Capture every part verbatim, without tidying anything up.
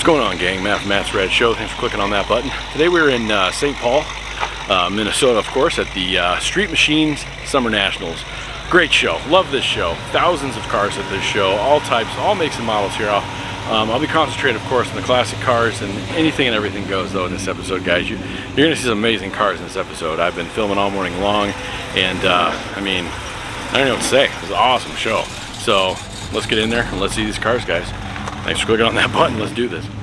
What's going on, gang? Matt from Matt's Rad Show. Thanks for clicking on that button. Today we're in uh, Saint Paul, uh, Minnesota, of course, at the uh, Street Machines Summer Nationals. Great show. Love this show. Thousands of cars at this show, all types, all makes and models here. I'll, um, I'll be concentrating, of course, on the classic cars, and anything and everything goes, though, in this episode, guys. You, you're going to see some amazing cars in this episode. I've been filming all morning long, and uh, I mean, I don't know what to say. It was an awesome show. So let's get in there and let's see these cars, guys. Thanks for clicking on that button. Let's do this.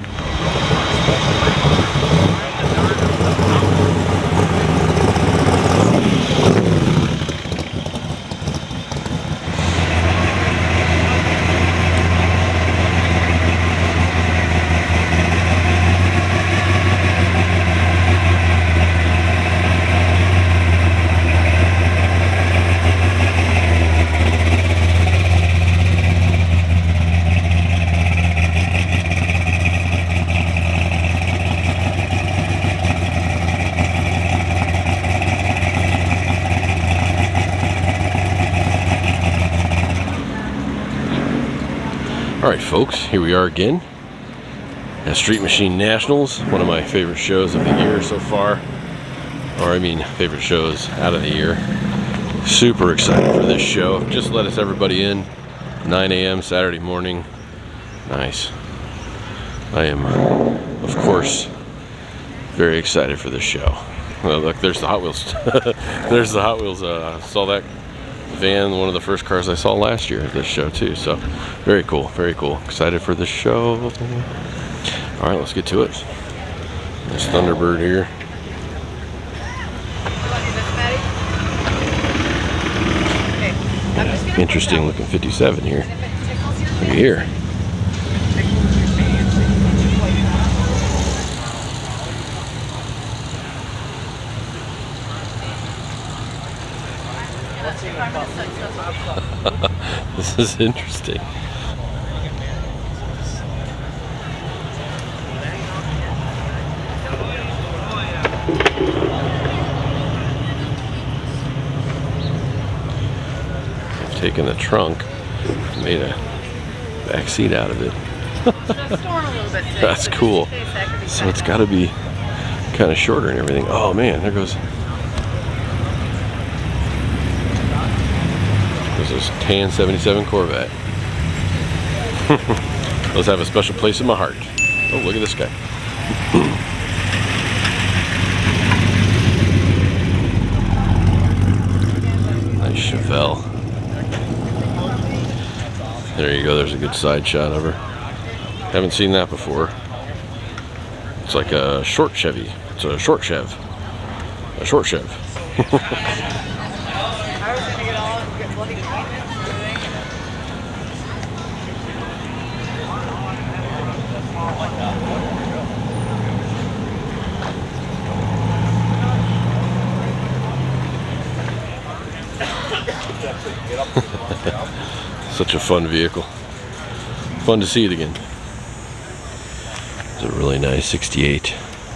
Alright folks, here we are again at Street Machine Nationals, one of my favorite shows of the year so far, or I mean favorite shows out of the year. Super excited for this show. Just let us everybody in, nine A M Saturday morning. Nice. I am, of course, very excited for this show. Well, look, there's the Hot Wheels. There's the Hot Wheels. Uh, I saw that van, one of the first cars I saw last year at this show too, so very cool, very cool. Excited for this show. All right, let's get to it. This Thunderbird here. Interesting looking fifty-seven here. Look at here. This is interesting. I've taken the trunk, made a back seat out of it. That's cool. So it's got to be kind of shorter and everything. Oh man, there goes. This is tan seventy-seven Corvette. Those have a special place in my heart. Oh, look at this guy. Nice Chevelle. There you go, there's a good side shot of her. Haven't seen that before. It's like a short Chevy. It's a short Chev. A short Chev. Such a fun vehicle. Fun to see it again. It's a really nice sixty-eight.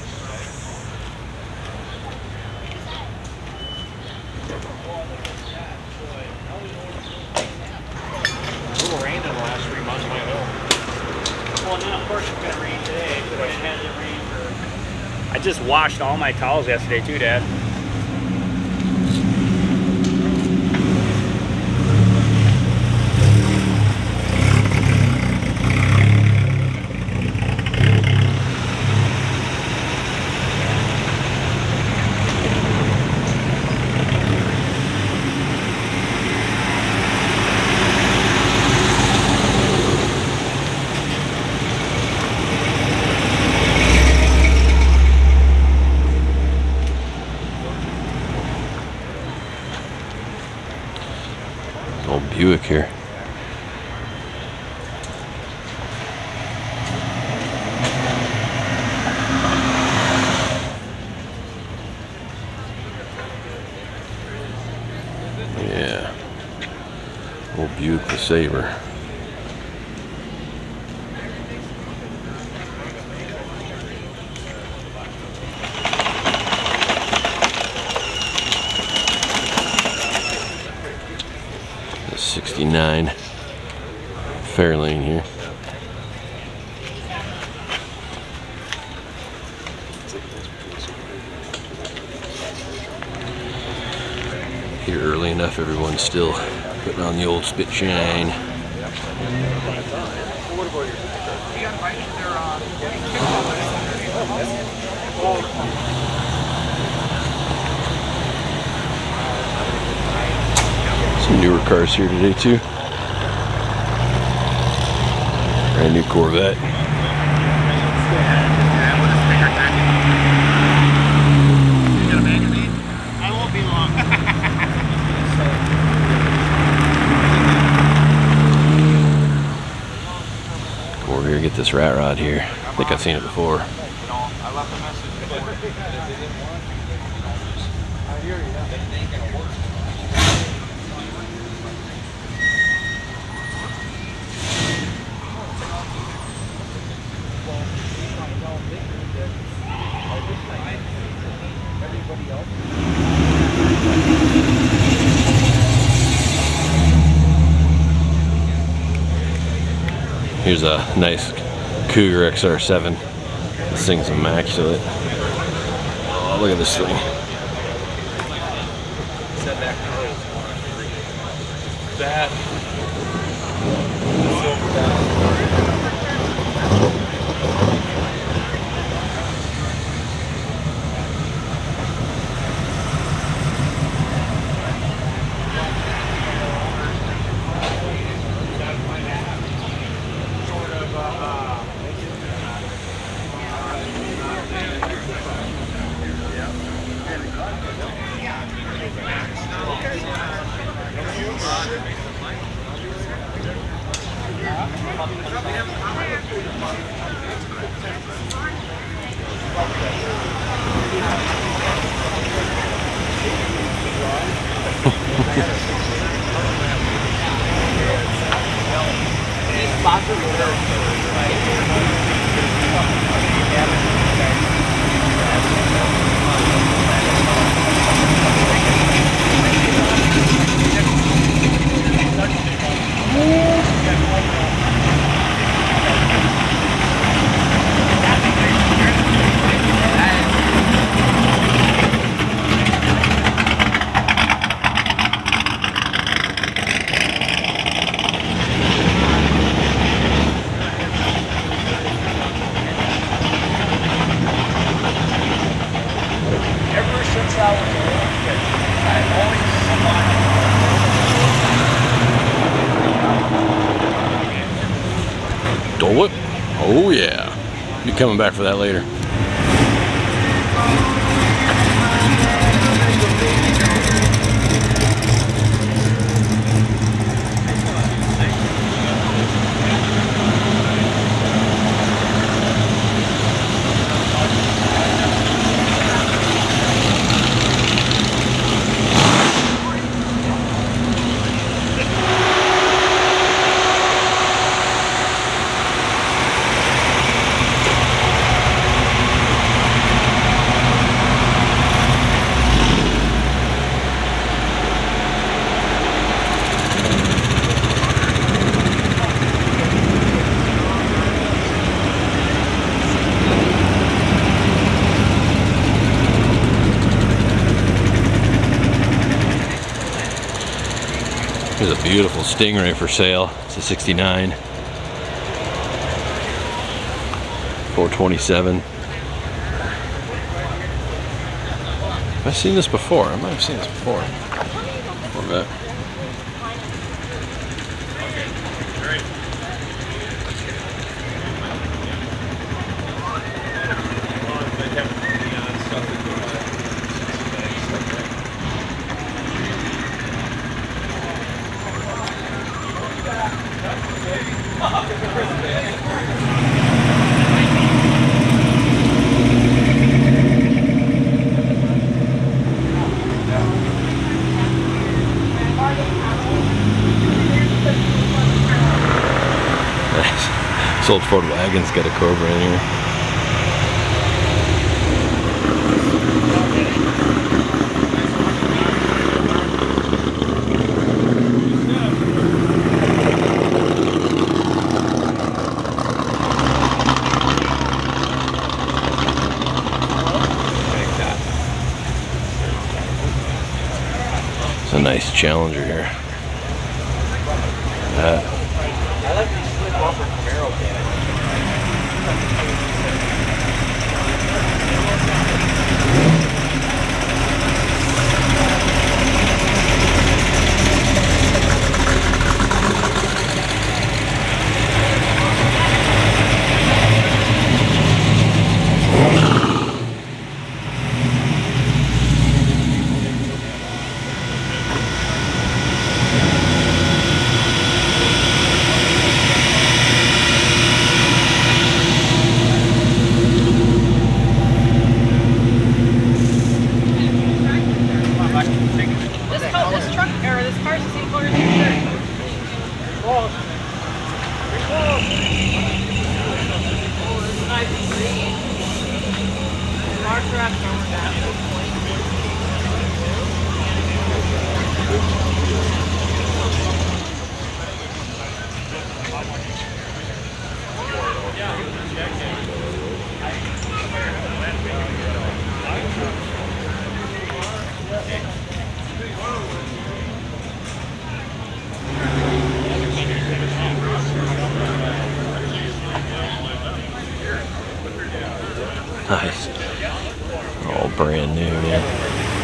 I just washed all my towels yesterday too, Dad. Old Buick here. Yeah. Old Buick LeSabre. sixty-nine Fairlane here. Here early enough, everyone's still putting on the old spit shine. Some newer cars here today too. Brand new Corvette. Come over here, get this rat rod here. I think I've seen it before. Here's a nice Cougar X R seven. This thing's immaculate. Oh, look at this thing. That. Dole Whip? Oh yeah. Be coming back for that later. Here's a beautiful Stingray for sale. It's a sixty-nine. four twenty-seven. Have I seen this before? I might have seen this before. Corvette. This old Ford wagon's got a Cobra in here. It's a Challenger here. Uh, I like these flip bumper Camaro cans. Nice. All brand new, man.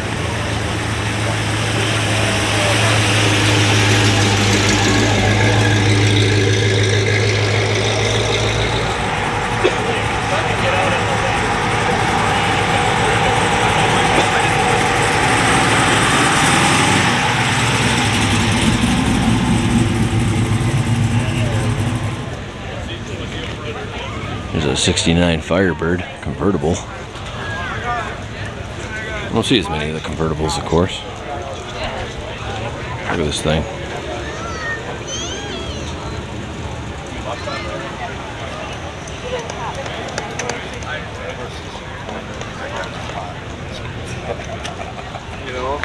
There's a sixty-nine Firebird convertible. I don't see as many of the convertibles, of course. Look at this thing. You know?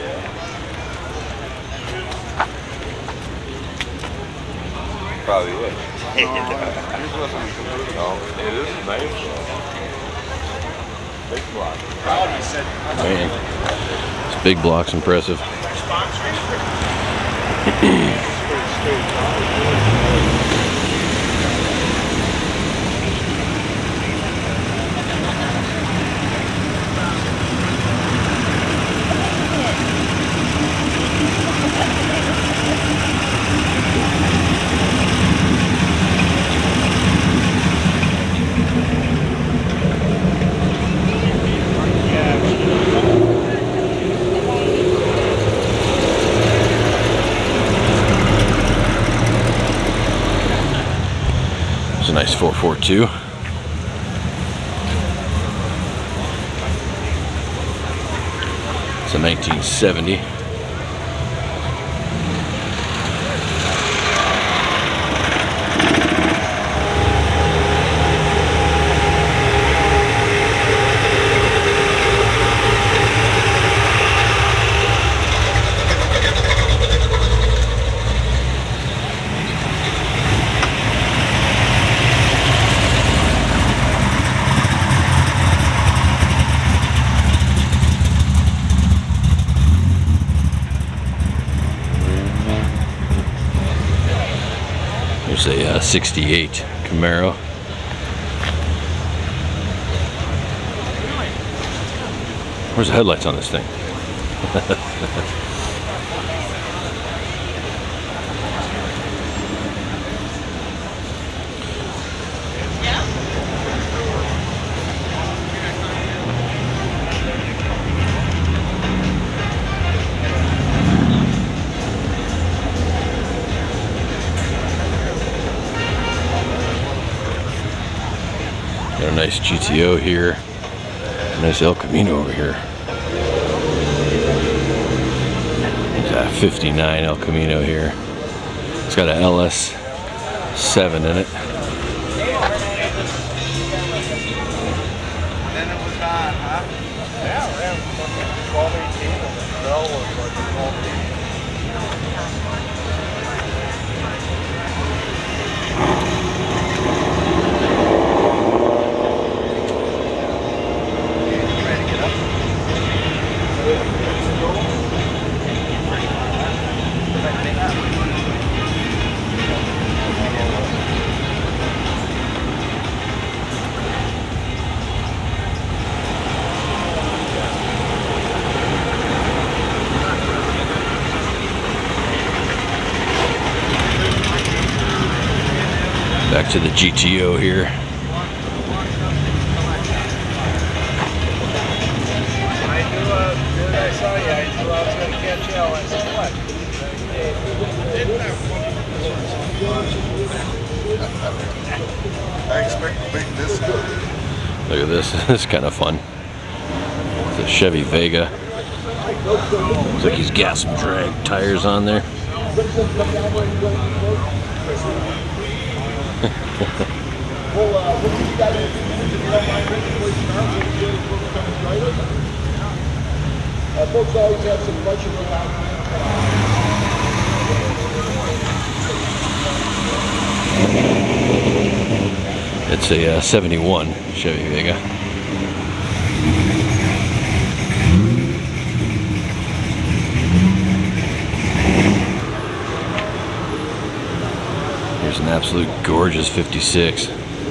Probably would. It is nice. Big block. Man, this big block's impressive. It's a nice four forty-two. It's a nineteen seventy. There's a uh, sixty-eight Camaro. Where's the headlights on this thing? Got a nice G T O here. A nice El Camino over here. There's a fifty-nine El Camino here. It's got a L S seven in it. to the G T O here. I knew, uh, when I saw you, I knew I was going to catch you. I said, what? I expect to make this good. Look at this. This is kind of fun. It's a Chevy Vega. Looks like he's got some drag tires on there. Folks always have some questions about. It's a uh, seventy-one Chevy Vega. Here's an absolute gorgeous fifty-six.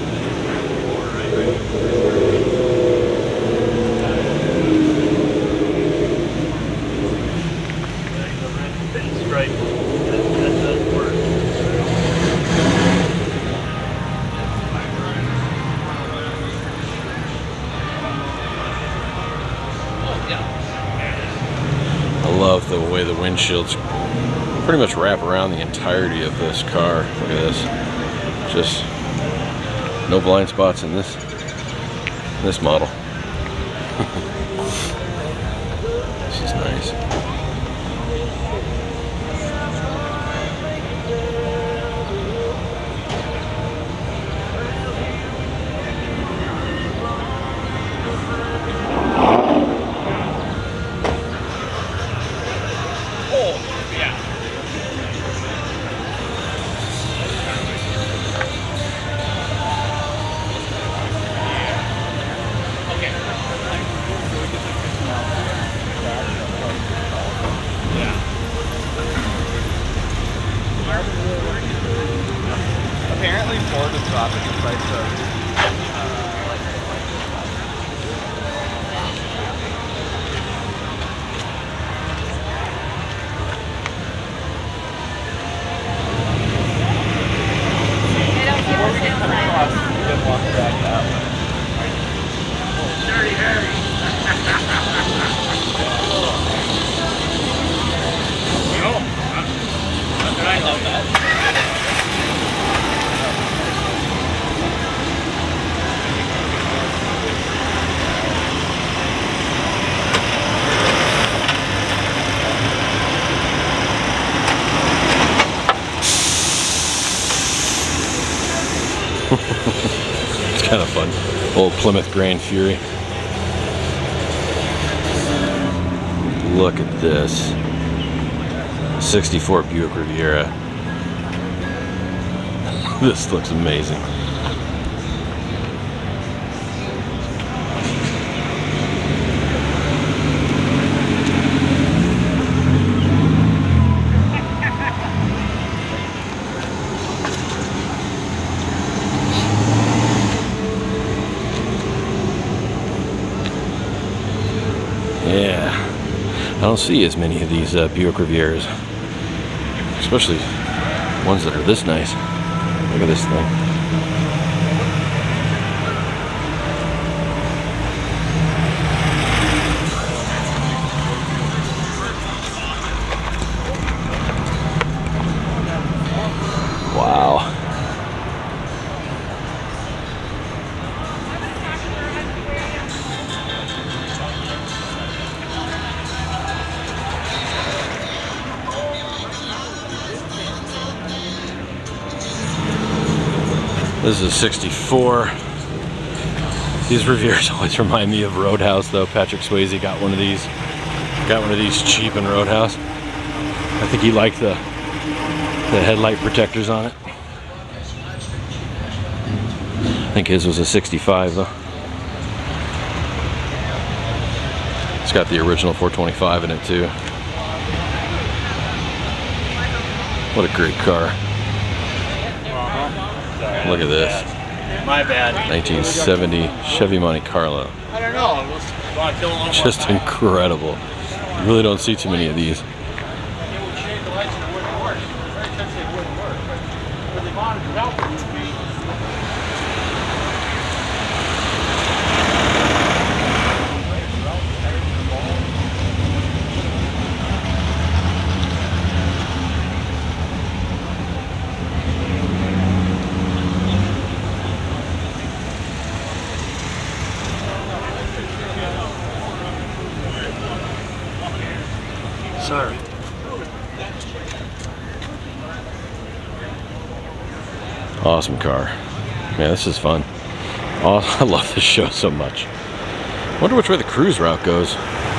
I love the way the windshields pretty much wrap around the entirety of this car. Look at this. Just no blind spots in this this model. This is nice. Apparently Ford is dropping in price of I love that. It's kind of fun. Old Plymouth Grand Fury. Look at this. sixty-four Buick Riviera. This looks amazing. Yeah, I don't see as many of these uh, Buick Rivieras, especially ones that are this nice. Look at this thing. Wow. This is a sixty-four. These Rivieras always remind me of Roadhouse though. Patrick Swayze got one of these. Got one of these cheap in Roadhouse. I think he liked the, the headlight protectors on it. I think his was a sixty-five though. It's got the original four twenty-five in it too. What a great car. Look at this. My bad. nineteen seventy Chevy Monte Carlo. I don't know. Let's want to kill a little more Just time. incredible. You really don't see too many of these. sir. Awesome car. Man, this is fun. Oh, I love this show so much. Wonder which way the cruise route goes.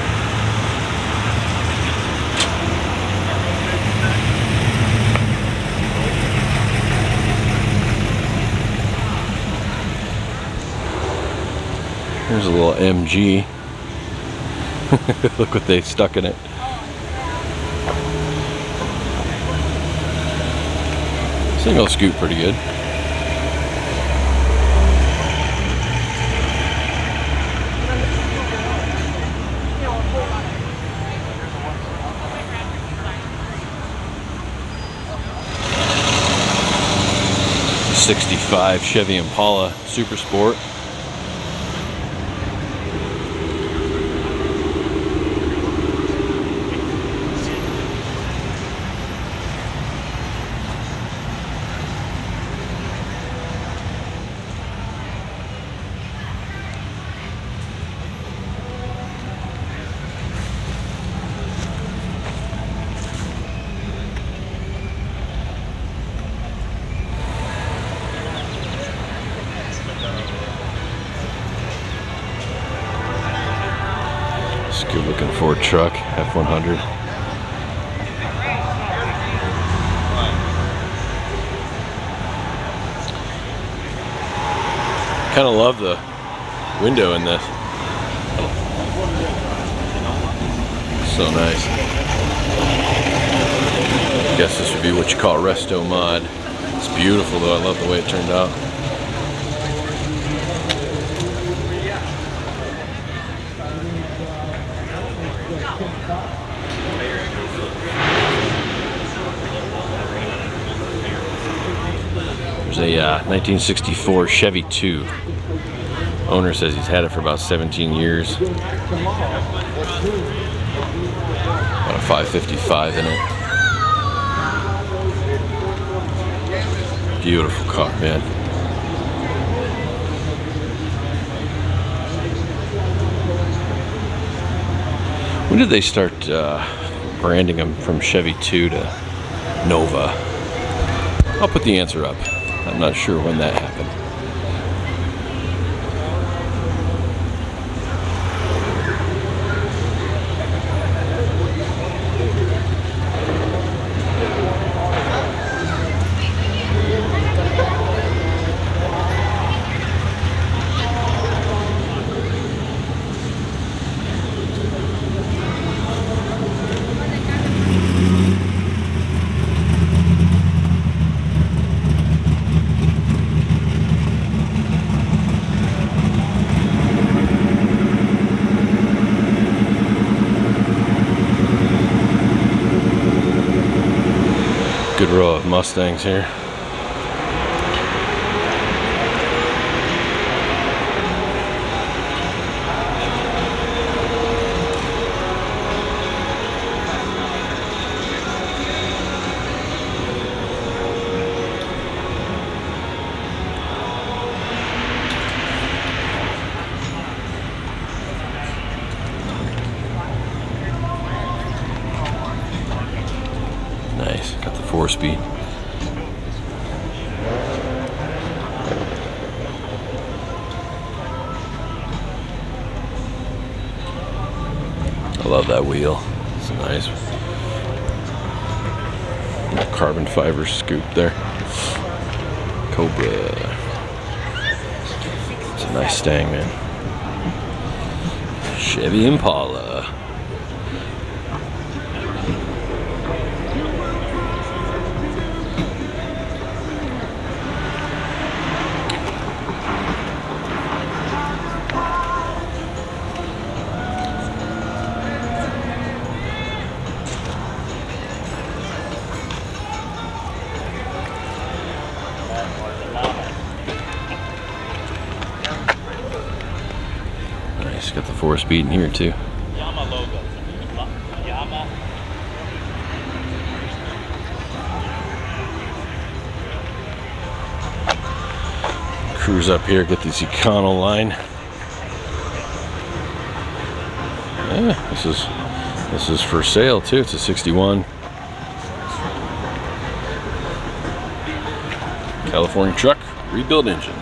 Here's a little M G. Look what they stuck in it. This thing will scoot pretty good. sixty-five Chevy Impala Super Sport. Good looking Ford truck, F one hundred. Kind of love the window in this. So nice. Guess this would be what you call resto mod. It's beautiful though, I love the way it turned out. There's a uh, nineteen sixty-four Chevy two. Owner says he's had it for about seventeen years. About a five fifty-five in it. Beautiful car, man. When did they start uh, branding them from Chevy two to Nova? I'll put the answer up. I'm not sure when that happened. Good row of Mustangs here. Nice, got the four speed. I love that wheel. It's a nice carbon fiber scoop there. Cobra. It's a nice Stang, man. Chevy Impala. Nice, got the four speed in here too. Yama logo. Yama. Cruise up here, get this Econoline. Yeah, this is This is for sale too. It's a sixty-one California truck, rebuild engine.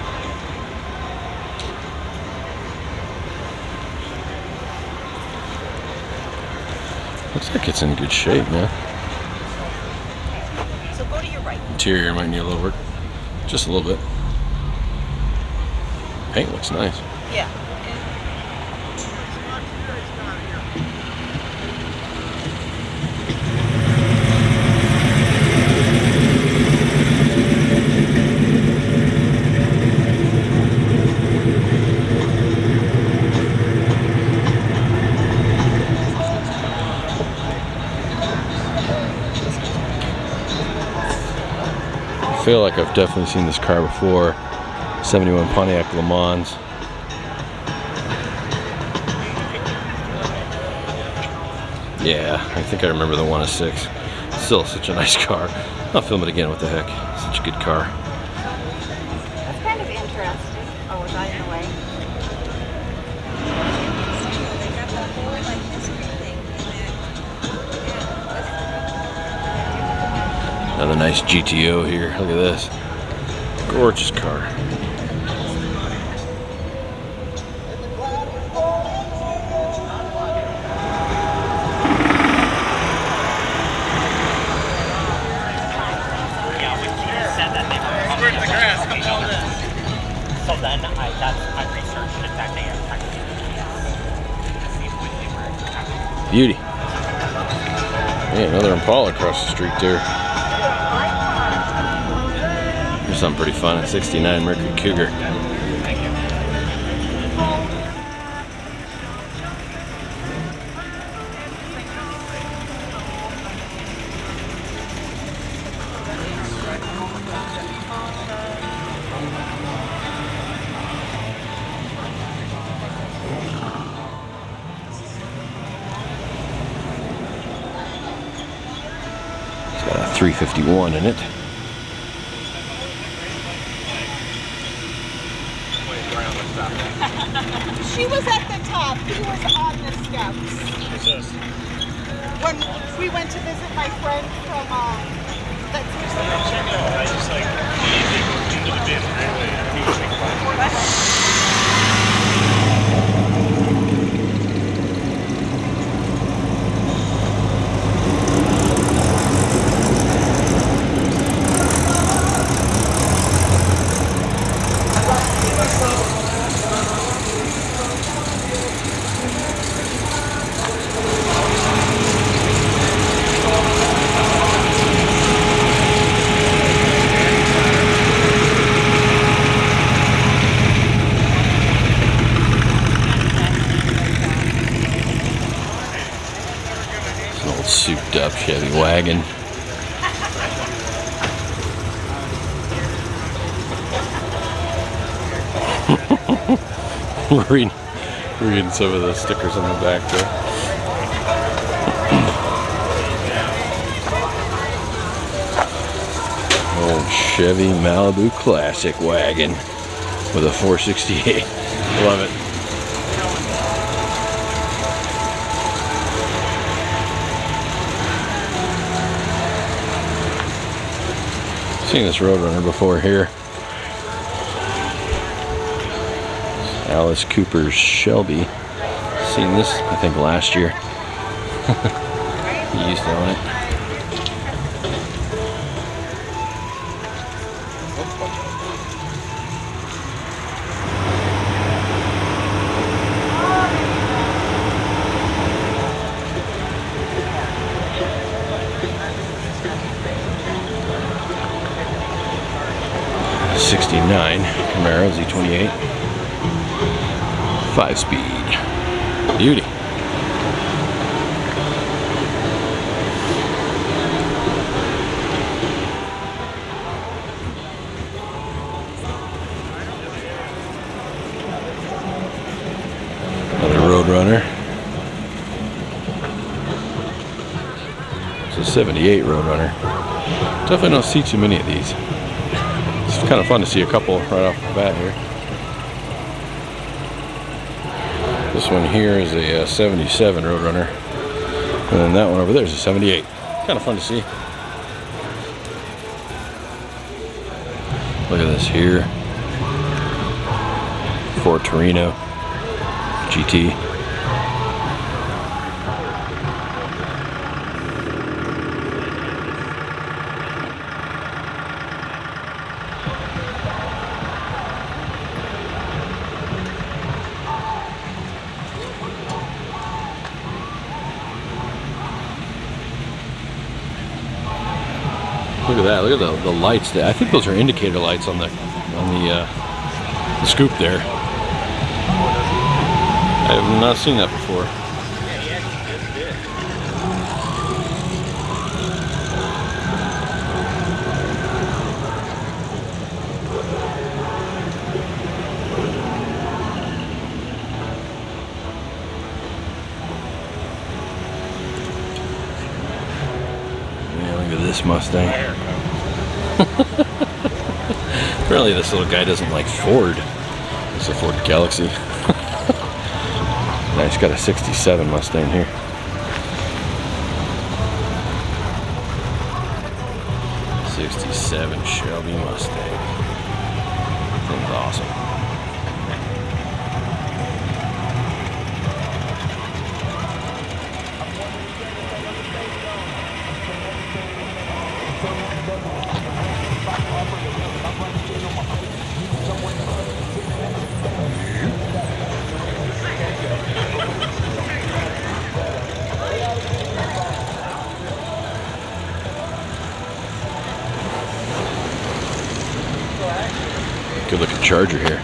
Looks like it's in good shape, man. So go to your right. Interior might need a little work, just a little bit. Paint looks nice. Yeah. I feel like I've definitely seen this car before. seventy-one Pontiac Le Mans. Yeah, I think I remember the one oh six. Still such a nice car. I'll film it again, what the heck. Such a good car. That's kind of interesting. Oh, was I in the way? They got that whole like history thing in there. Another nice G T O here. Look at this. Gorgeous car. So then I, that's, I researched it that day. I Beauty. Yeah, another Impala across the street there. Here's something pretty fun. A sixty-nine Mercury Cougar. It's got a three fifty-one in it. She was at the top. He was on the steps. Who's this? When we went to visit my friend from um, that's Check it out. I just like into the bin really. He was like, Souped up Chevy wagon. We're reading, we're reading some of the stickers on the back there. Old Chevy Malibu Classic wagon with a four sixty-eight. Love it. Seen this Roadrunner before here. Alice Cooper's Shelby. Seen this, I think, last year. He used to own it. sixty-nine Camaro Z twenty-eight, five speed, beauty. Another Roadrunner. It's a seventy-eight Roadrunner. Definitely don't see too many of these. It's kind of fun to see a couple right off the bat here. This one here is a uh, seventy-seven Roadrunner. And then that one over there is a seventy-eight. Kind of fun to see. Look at this here. Ford Torino G T. Look at that. Look at the, the lights there. I think those are indicator lights on the on the, uh, the scoop there. I have not seen that before. This Mustang. Apparently this little guy doesn't like Ford. It's a Ford Galaxy. Nice, got a sixty-seven Mustang here. sixty-seven Shelby Mustang. Thing's awesome. Good looking Charger here.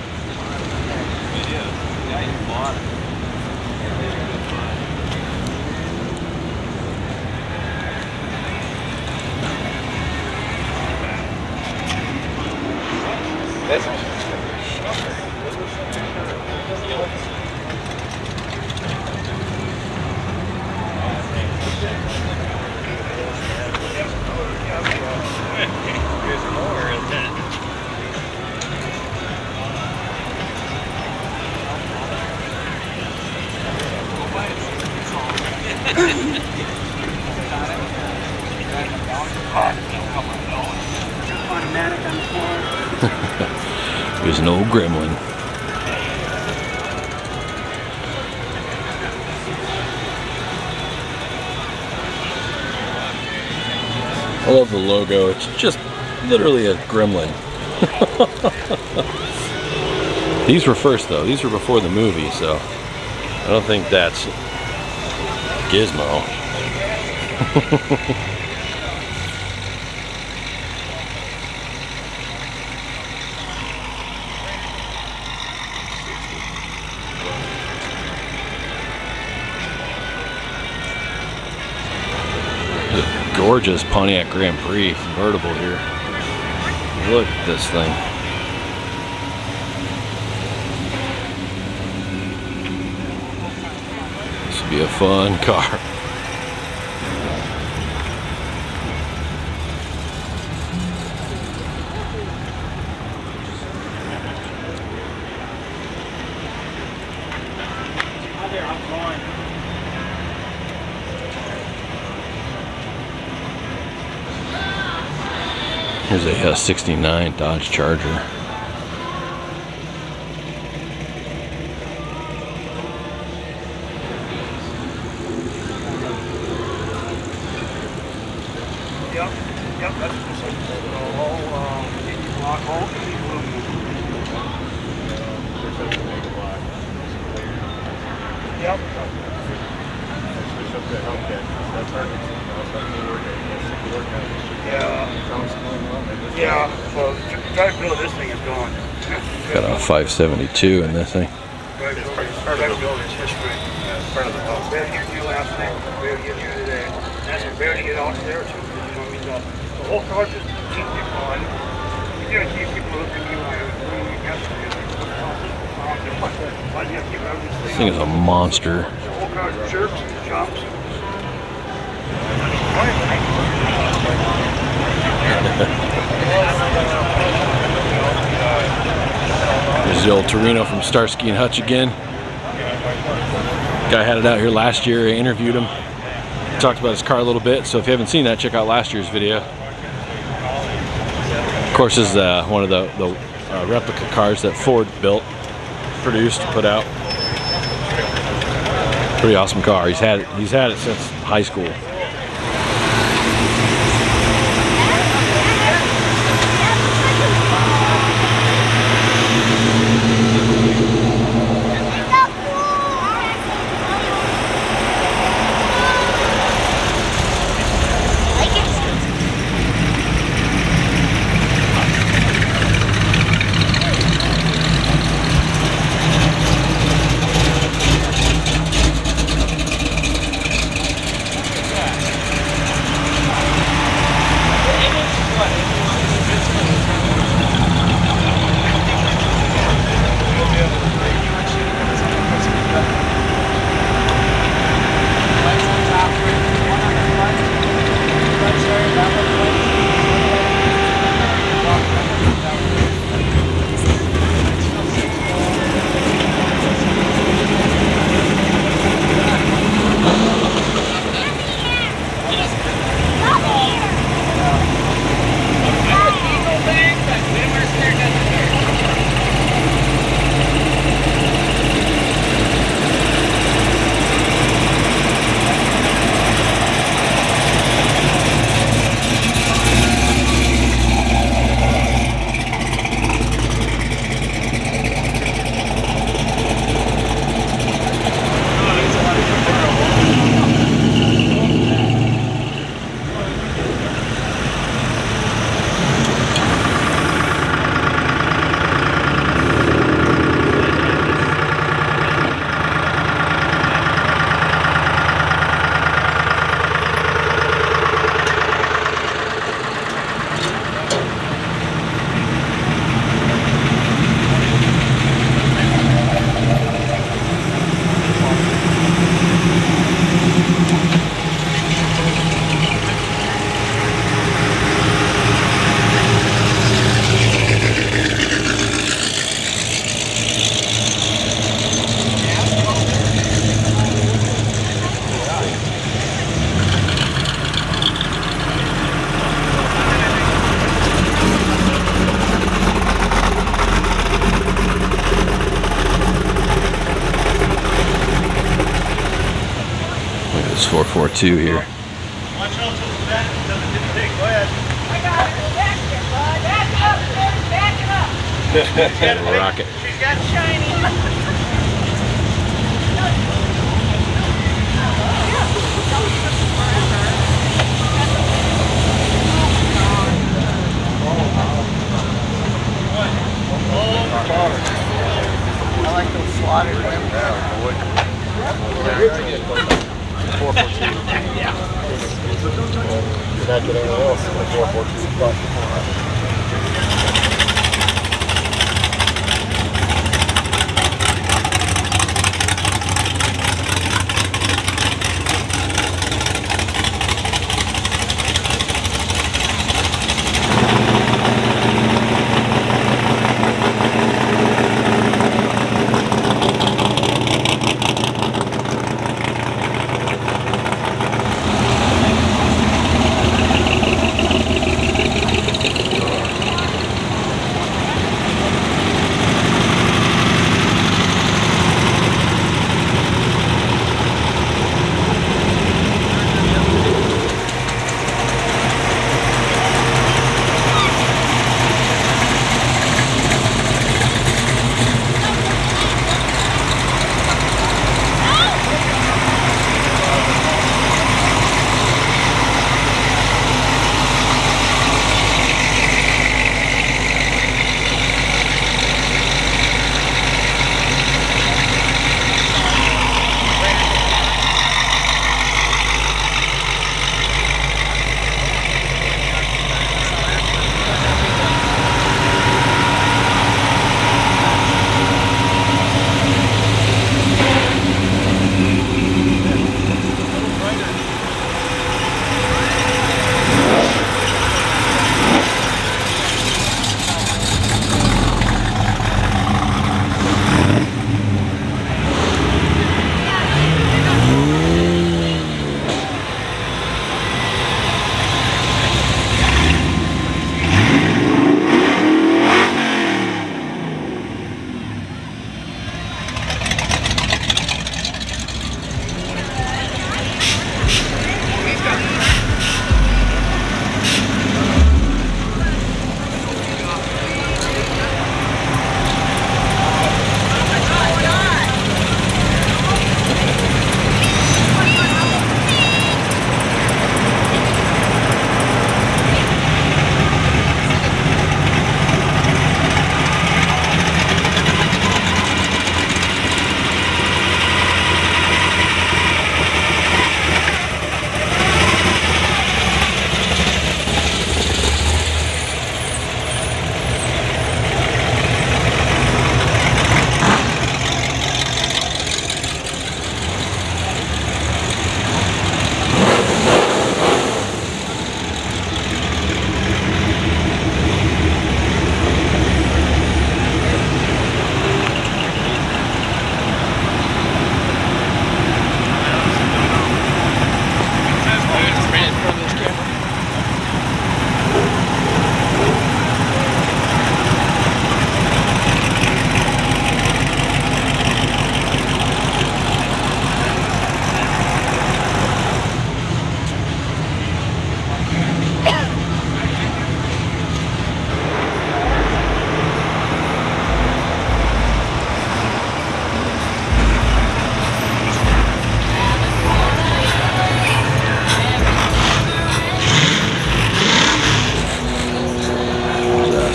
There's an old gremlin. I love the logo. It's just literally a gremlin. These were first though. These were before the movie, so I don't think that's Gizmo. Gorgeous Pontiac Grand Prix convertible here. Look at this thing. This would be a fun car. Here's a uh, sixty-nine Dodge Charger. Yep, yep, that's just like the whole uh, block hole. Yep. Yeah. Yeah, well, try to build this thing is gone. Got a five seventy-two in this thing. Try to build its history. Part of the house. Better get you last night. Better get you today. That's a better to get out there too. You know what I mean? The, the whole car just keep people on. You gotta keep people looking at you like, This thing is a monster. the whole car chirps and jumps. There's the old Torino from Starsky and Hutch again. Guy had it out here last year. I interviewed him. talked about his car a little bit, so if you haven't seen that, check out last year's video. Of course, this is uh, one of the, the uh, replica cars that Ford built, produced, put out. Pretty awesome car. He's had it, he's had it since high school. four forty-two here. Watch out till the back doesn't get big. Go ahead. I got it. Back it, bud. Back it up, baby. Back it up. Rocket. She's got shiny. I like those slotted rims. four fourteen. Yeah. You're not getting anything else in the four fourteen.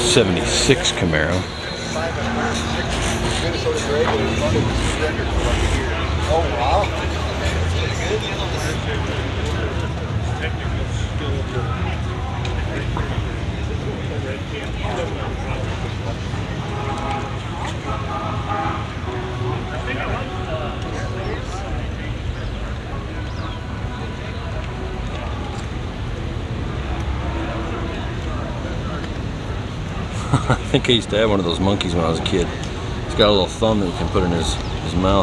seventy-six Camaro. Oh, wow. I think I used to have one of those monkeys when I was a kid. It's got a little thumb that you can put in his, his mouth.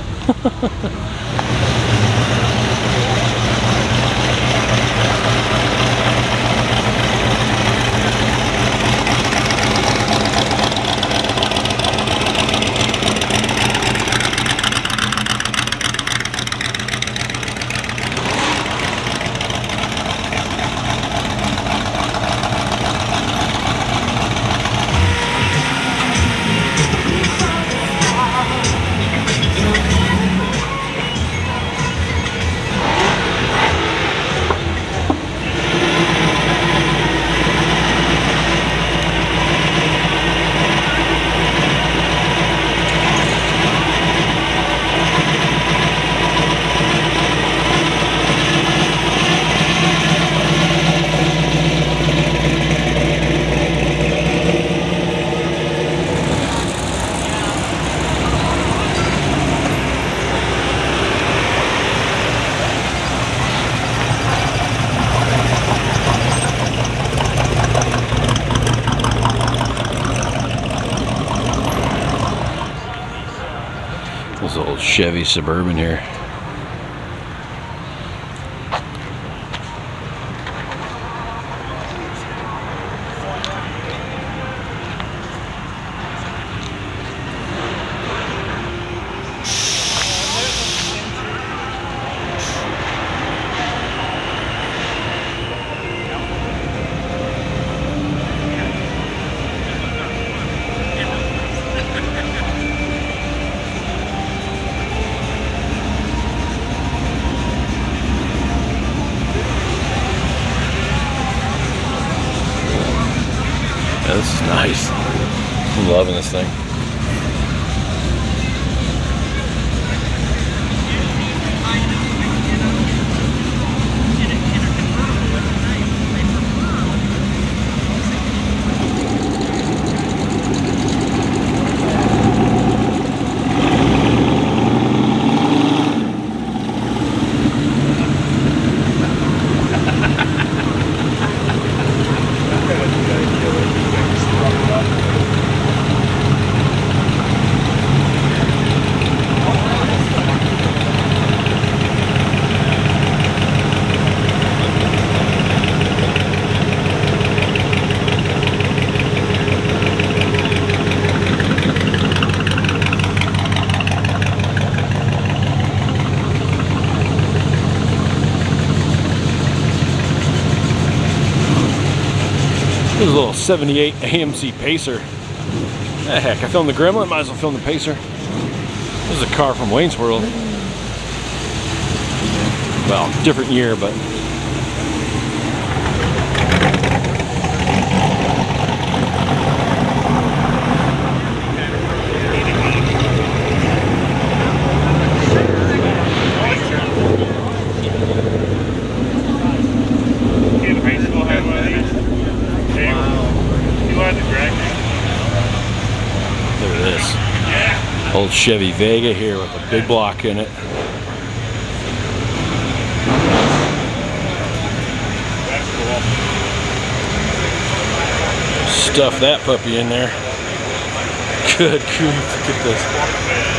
This old Chevy Suburban here. Yeah, this is nice. I'm loving this thing. This is a little seventy-eight A M C Pacer. Ah, heck, I filmed the Gremlin, might as well film the Pacer. This is a car from Wayne's World. Well, different year, but look at this. Old Chevy Vega here with a big block in it. Stuff that puppy in there. Good grief, look at this.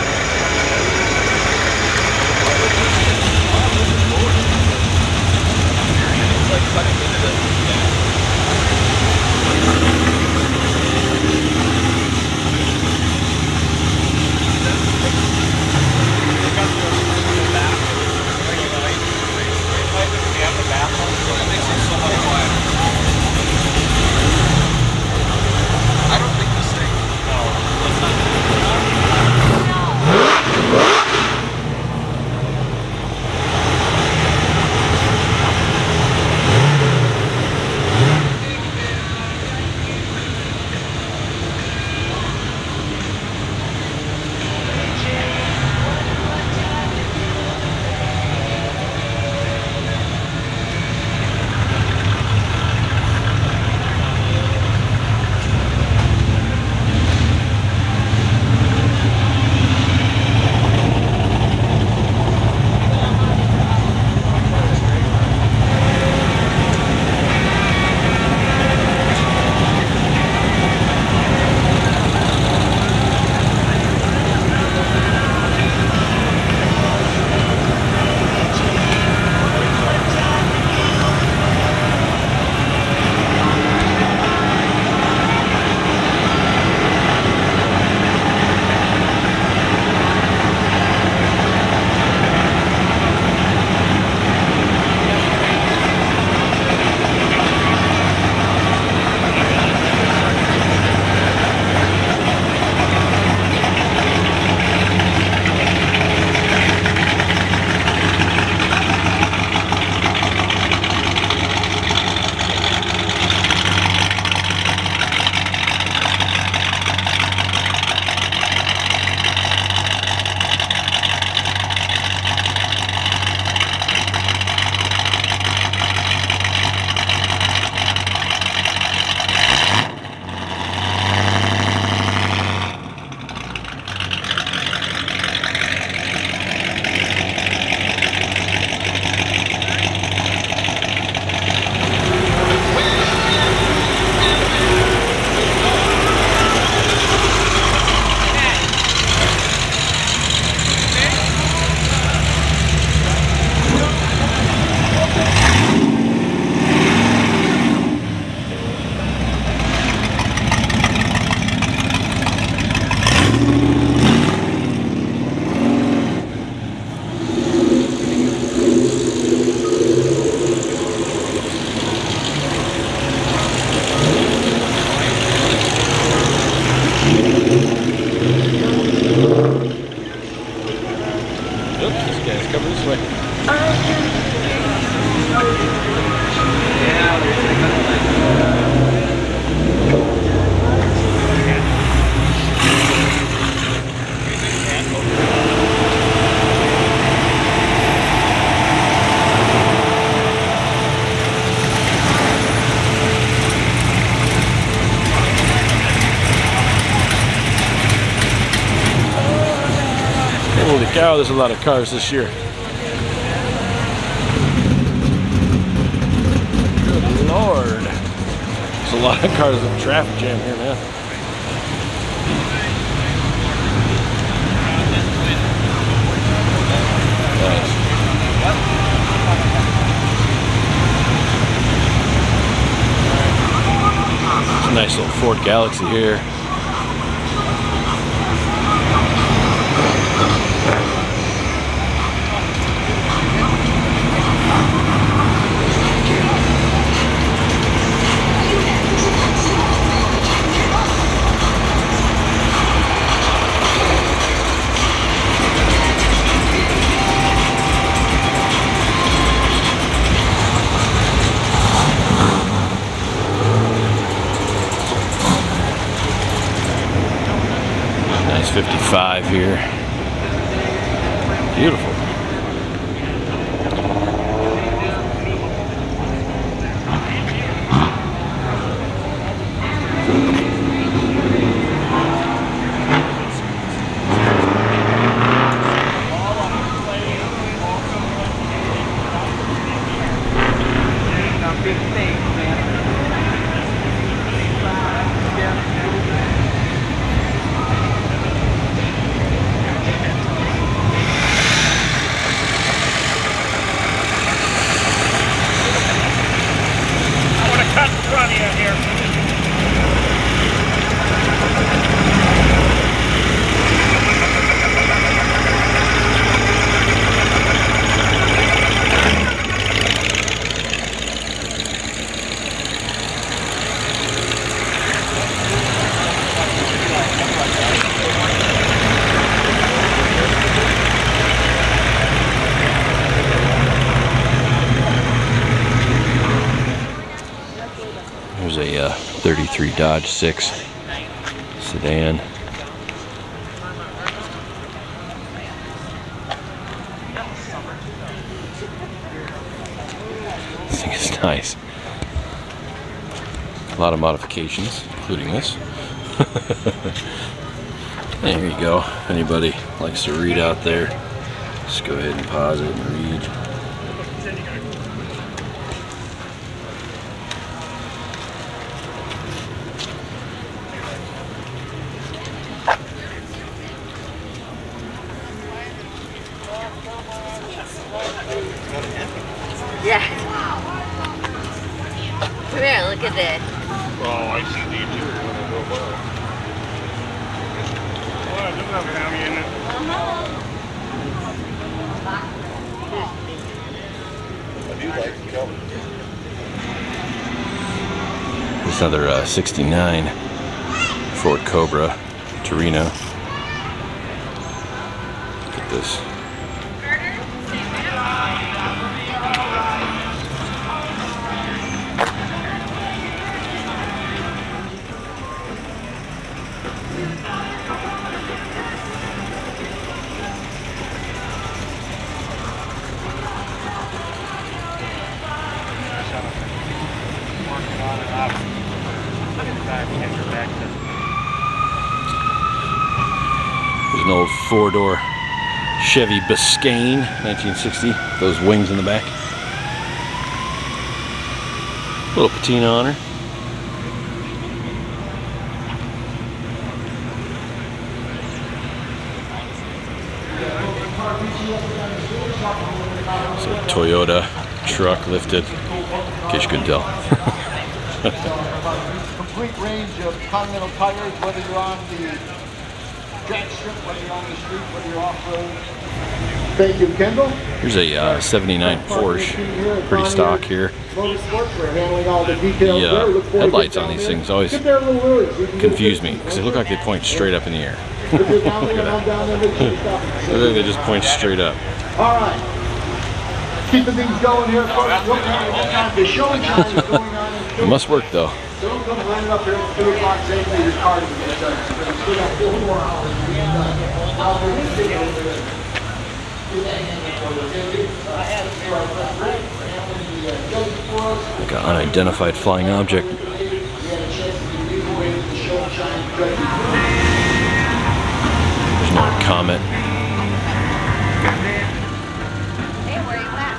Oops, this guy's coming this way. Holy cow, there's a lot of cars this year. Good Lord. There's a lot of cars in the traffic jam here, man. Nice. It's a nice little Ford Galaxy here. fifty-five here. Beautiful. There's a uh, thirty-three Dodge six sedan. This thing is nice. A lot of modifications, including this. There you go. If anybody likes to read out there, just go ahead and pause it and read. Yeah. Come here, look at this. Oh, I see the interior when I go by. Oh, it doesn't have a hammy in it. I do like the color. There's another uh, sixty-nine Ford Cobra Torino. Look at this. There's an old four-door Chevy Biscayne, nineteen sixty. Those wings in the back. Little patina on her. So Toyota truck lifted, in case you couldn't tell. Complete range of Continental tires, whether you're on the track strip, whether you're on the street, whether you're off-road. Thank you, Kendall. Here's a uh, seventy-nine Porsche, pretty stock here. The uh, headlighks on these things always confuse me because they look like they point straight up in the air. Look at that. They look like they just point straight up. All right. Keeping things going here, folks. Look at the show and shine is going on. It must work though. Don't come running up here at two o'clock saying that your car doesn't get done. We still got four more hours to get done. Now, for this thing over there, Like an unidentified flying object. There's no comet. Hey, where you at?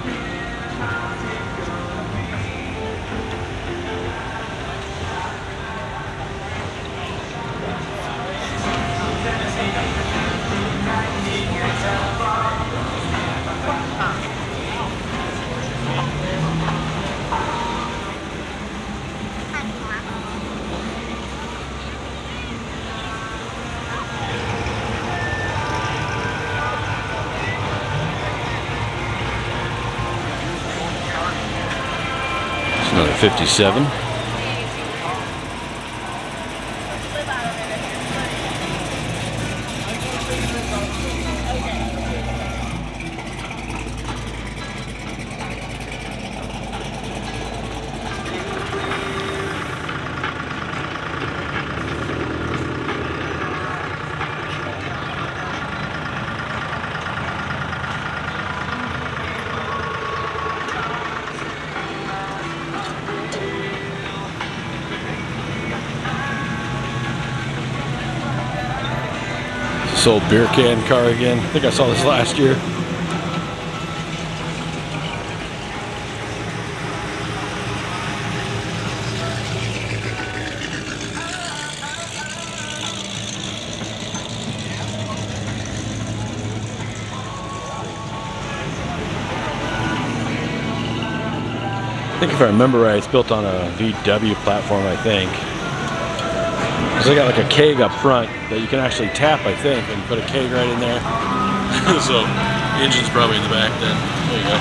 It's another fifty-seven. This old beer can car again. I think I saw this last year. I think if I remember right, it's built on a V W platform, I think. Because they got like a keg up front that you can actually tap, I think, and put a keg right in there. So, the engine's probably in the back then. There you go.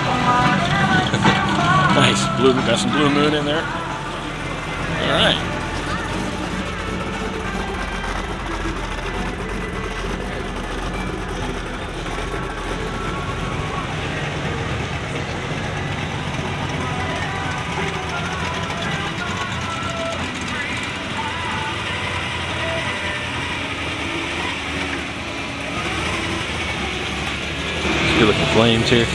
Nice. Blue, got some Blue Moon in there. All right. Good looking flames here.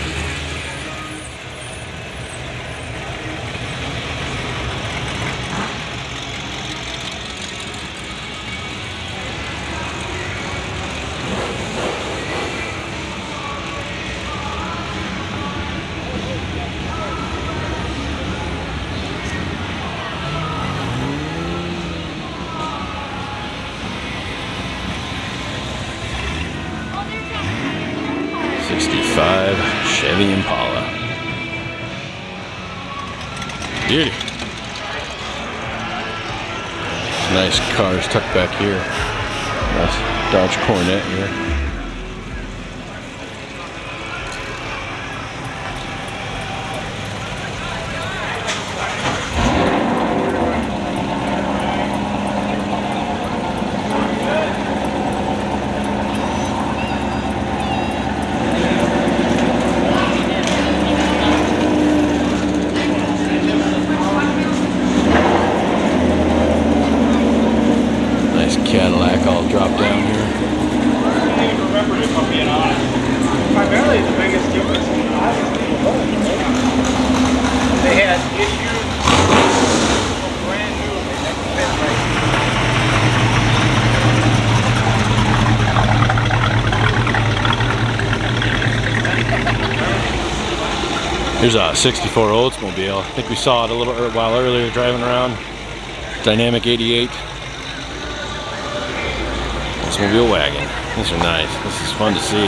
sixty-five Chevy Impala. Beauty. Nice cars tucked back here. Nice Dodge Coronet here. Cadillac all drop down here. I don't even remember if I'm being honest. Primarily the biggest difference in the they had issues brand new and they never been right. Here's a sixty-four Oldsmobile. I think we saw it a little while earlier driving around. Dynamic eighty-eight. Oldsmobile wagon. These are nice. This is fun to see.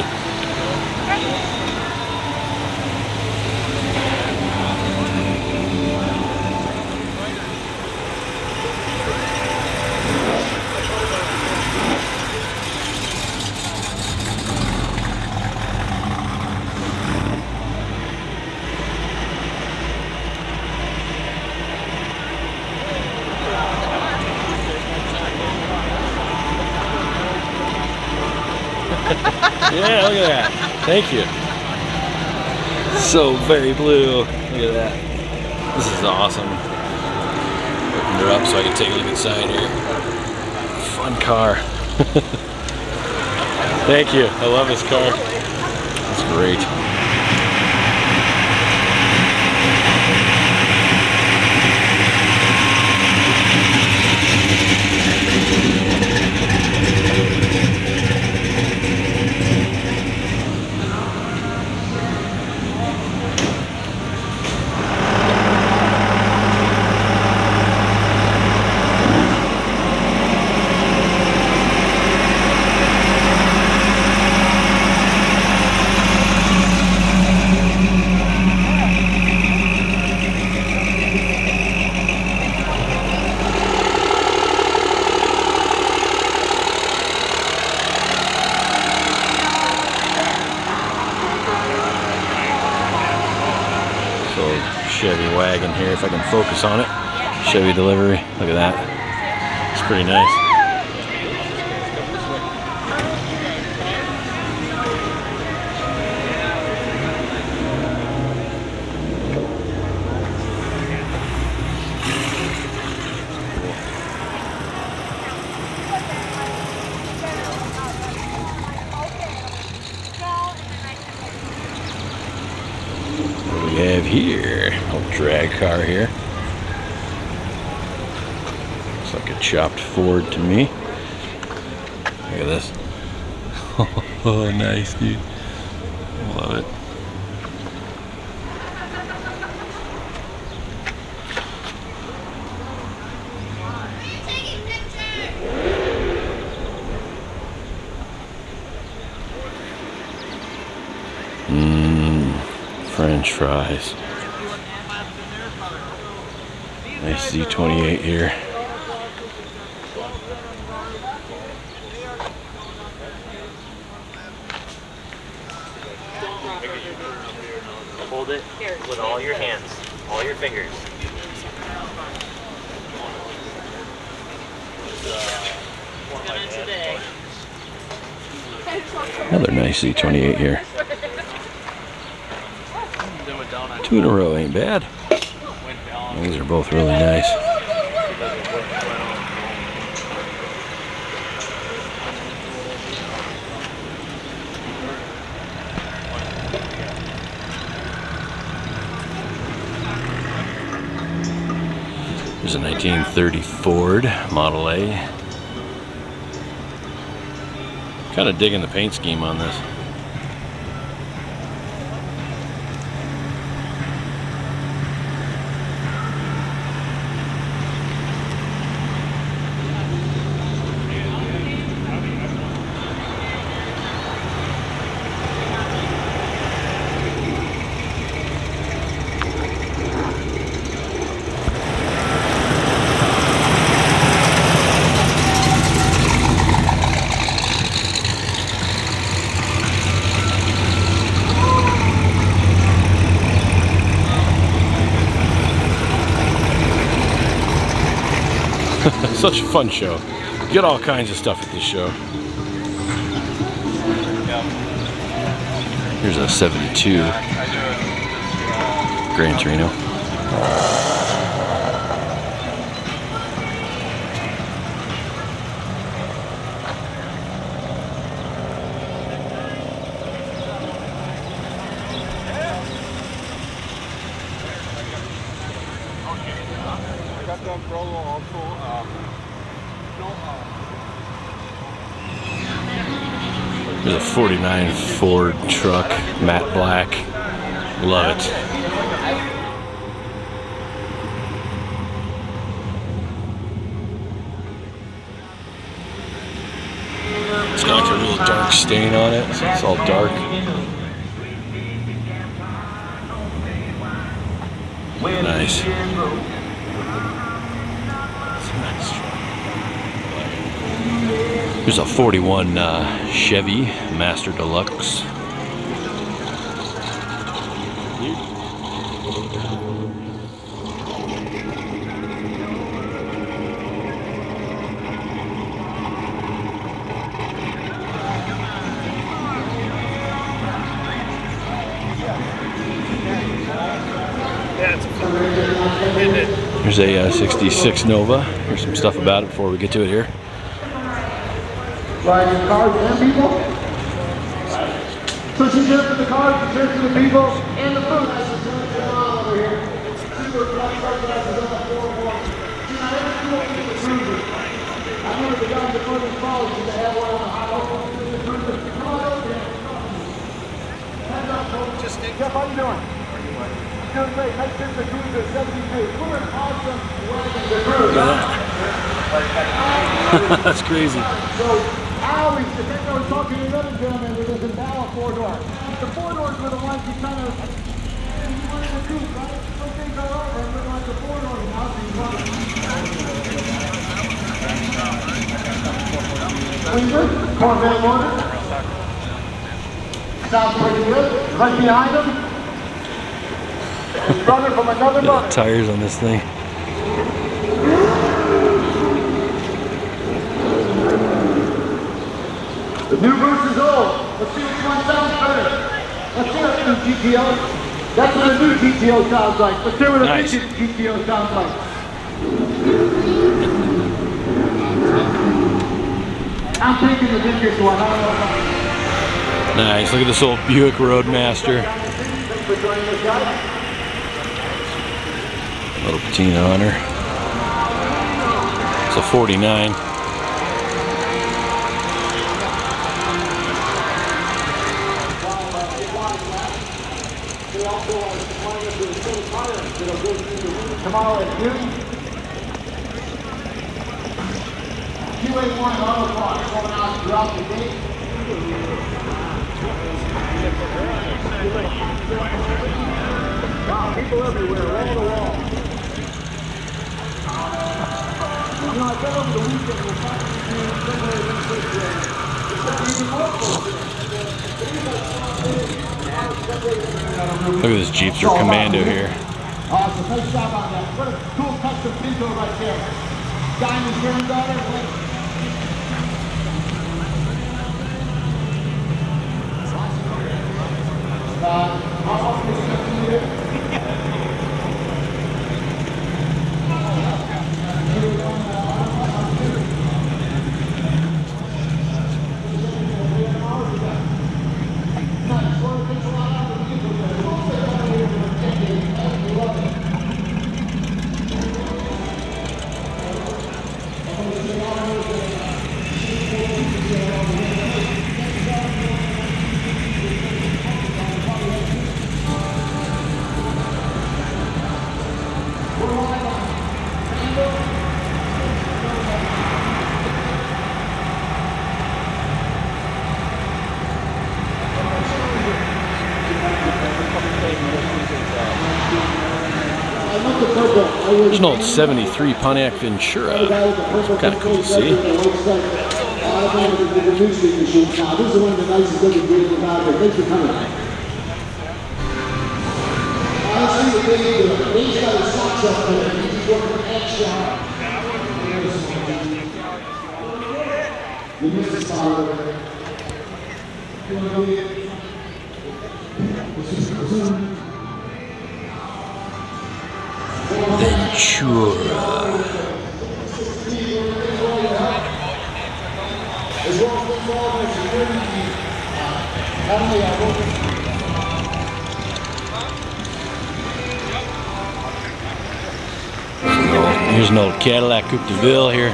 Yeah, look at that. Thank you. So very blue. Look at that. This is awesome. Opened her up so I can take a look inside here. Fun car. Thank you. I love this car. It's great. Chevy wagon here, if I can focus on it. Chevy delivery, look at that. It's pretty nice. What do we have here? Old drag car here. Looks like a chopped Ford to me. Look at this. Oh, nice, dude. Love it. Mmm, French fries. Nice Z twenty-eight here. Hold it with all your hands, all your fingers. Another nice Z twenty-eight here. Two in a row ain't bad. These are both really nice. There's a nineteen thirty Ford Model A. Kind of digging the paint scheme on this. Such a fun show. You get all kinds of stuff at this show. Here's a seventy-two Gran Torino. There's a forty-nine Ford truck, matte black. Love it. It's got like a real dark stain on it, so it's all dark. Nice. There's a forty-one uh, Chevy Master Deluxe. Here's a uh, sixty-six Nova. Here's some stuff about it before we get to it here. Right, cars and people. So she's here for the cars, she's here for the people, and the food. That's what's going on over here. Super truck organizers on the floor. See, now every school is a cruiser. I remember the guys at Northern College used to have one on the high level cruiser. Come on over here. Hands up, folks. Just Jeff, how you doing? Doing great. Nice trip to Cruiser seventy-two. We're an awesome wagon to cruise. That's crazy. So, I always, I think I was talking to another gentleman who lives in Dallas, four doors. The four doors were the ones who kind of, you wanted to cruise, right? Some things are over, and we're like the four doors now, so you want to. Cleaver, Corvette motor. Sounds pretty good. Right behind him. His brother from another Look at mother. the tires on this thing. The new versus old. Let's see which one sounds better. Let's see what the new G T O. That's what a new G T O sounds like. Let's see what a Nice. vintage G T O sounds like. I'm taking the vintage one. I don't know about Nice. Look at this old Buick Roadmaster. Thanks for joining us, guys. Little patina on her. It's a forty-nine. Tomorrow at noon. Q A one auto parts going out throughout the day. Wow, people everywhere, wall to wall. You know, I bet over the weekend we'll probably be somewhere in this area. Even more folks. Look at this Jeepster Commando here. Awesome, nice job on that. What a cool custom Pinto right there. Diamond granddaughter. Uh, how often is it here? There's an old seventy-three Pontiac Ventura. Kind of cool to see. This is one of the nicest looking vehicles out there. Thanks for coming. Let's see what they do. He's got his socks up there. He's working extra hard. You missed the spot over there. You want to go get it? Ventura. Here's an old Cadillac Coupe de Ville here.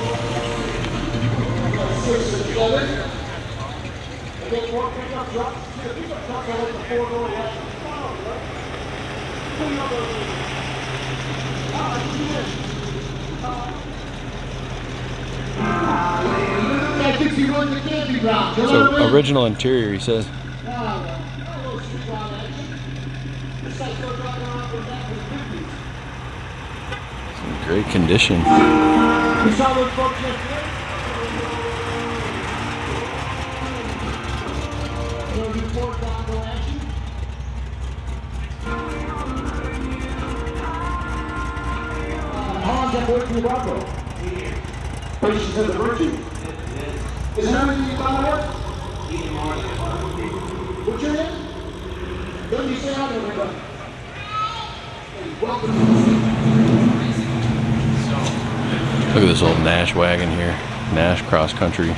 So original interior, he says. It's in great condition. Patience is a virtue. Is there anything you found out? What's your name? Don't you say hi to everybody. Welcome to the city. Look at this old Nash wagon here. Nash Cross Country.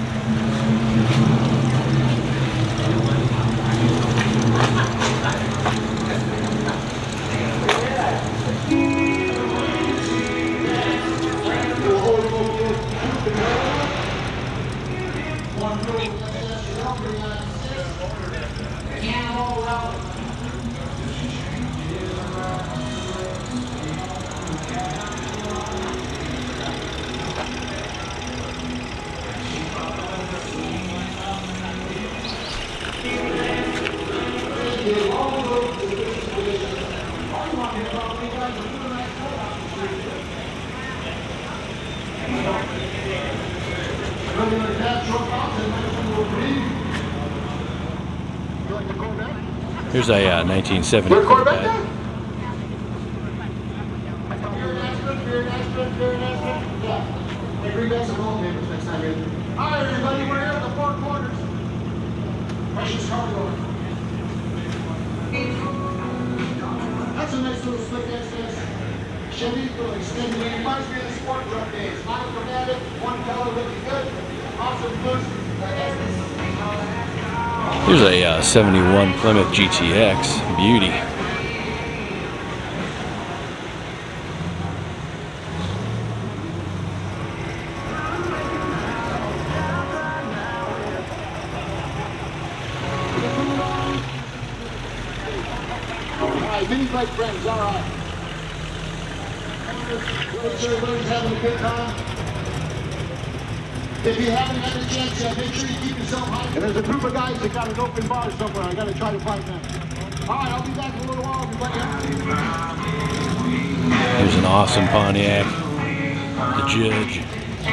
Here's a uh, nineteen seventy Corvette. Alright everybody, we're here at the Four Corners. Precious cargo. That's a nice little slick S S. Chevy will extend the reminds me of the sport truck days. Miles dramatic, one color looking good. Awesome boost. Here's a uh, seventy-one Plymouth G T X. Beauty. Alright, these my friends, alright. Make sure everybody's having a good time. If you haven't had a chance yet, make sure you keep yourself hyped. And there's a group of guys that got an open bar somewhere. I gotta try to find them. Alright, I'll be back in a little while. Here's an awesome Pontiac. The Judge.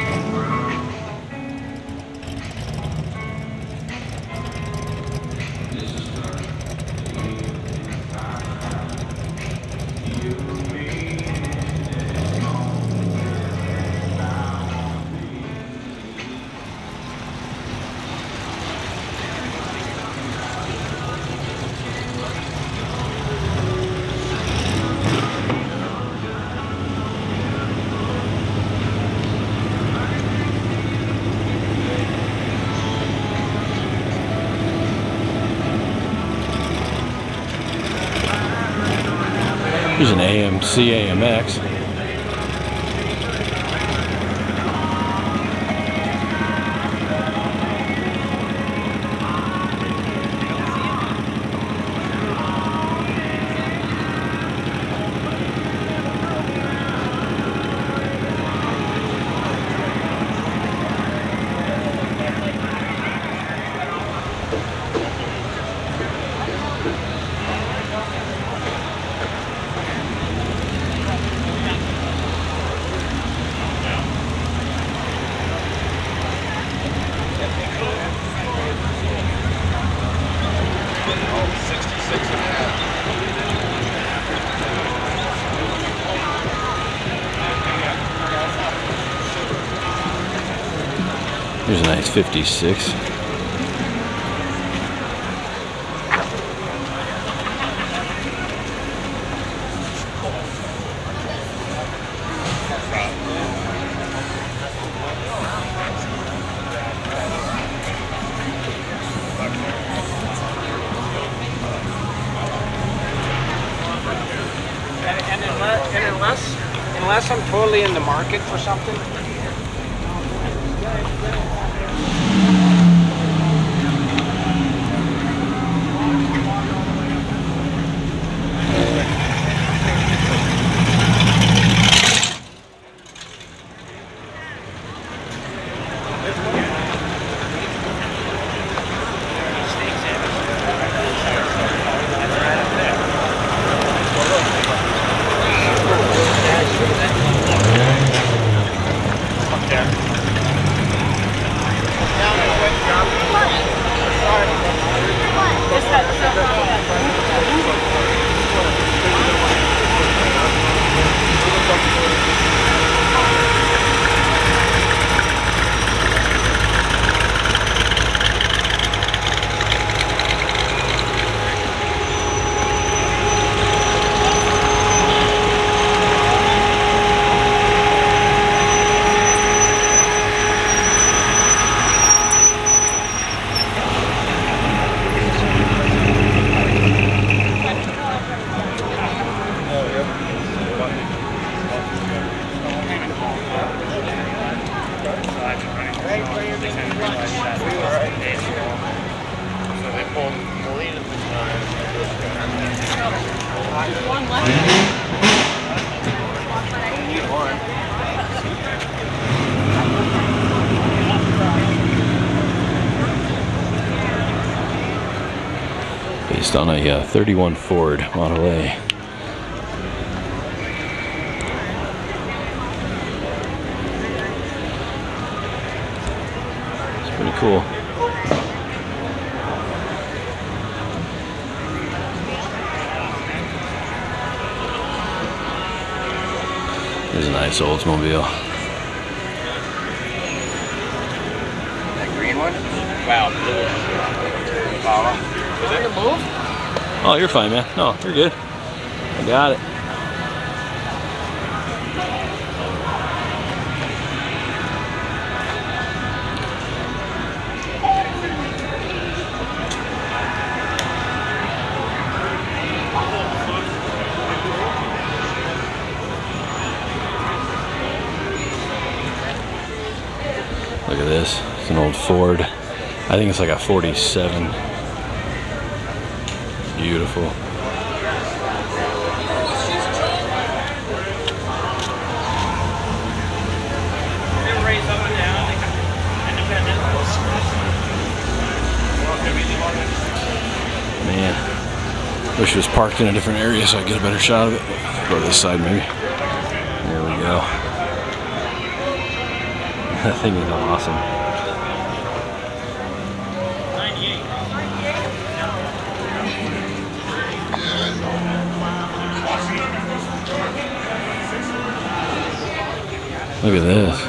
Here's an A M C A M X. Here's a nice fifty-six. And unless, and unless, unless I'm totally in the market for something, Based on a uh, thirty-one Ford Model A. It's pretty cool. There's a nice Oldsmobile. That green one? Wow, blue. Follow. Was that the move? Oh, you're fine, man. No, you're good. I got it. Look at this. It's an old Ford. I think it's like a forty-seven. Beautiful. Man, wish it was parked in a different area so I could get a better shot of it. Go to this side maybe. There we go. That thing is awesome. Look at this.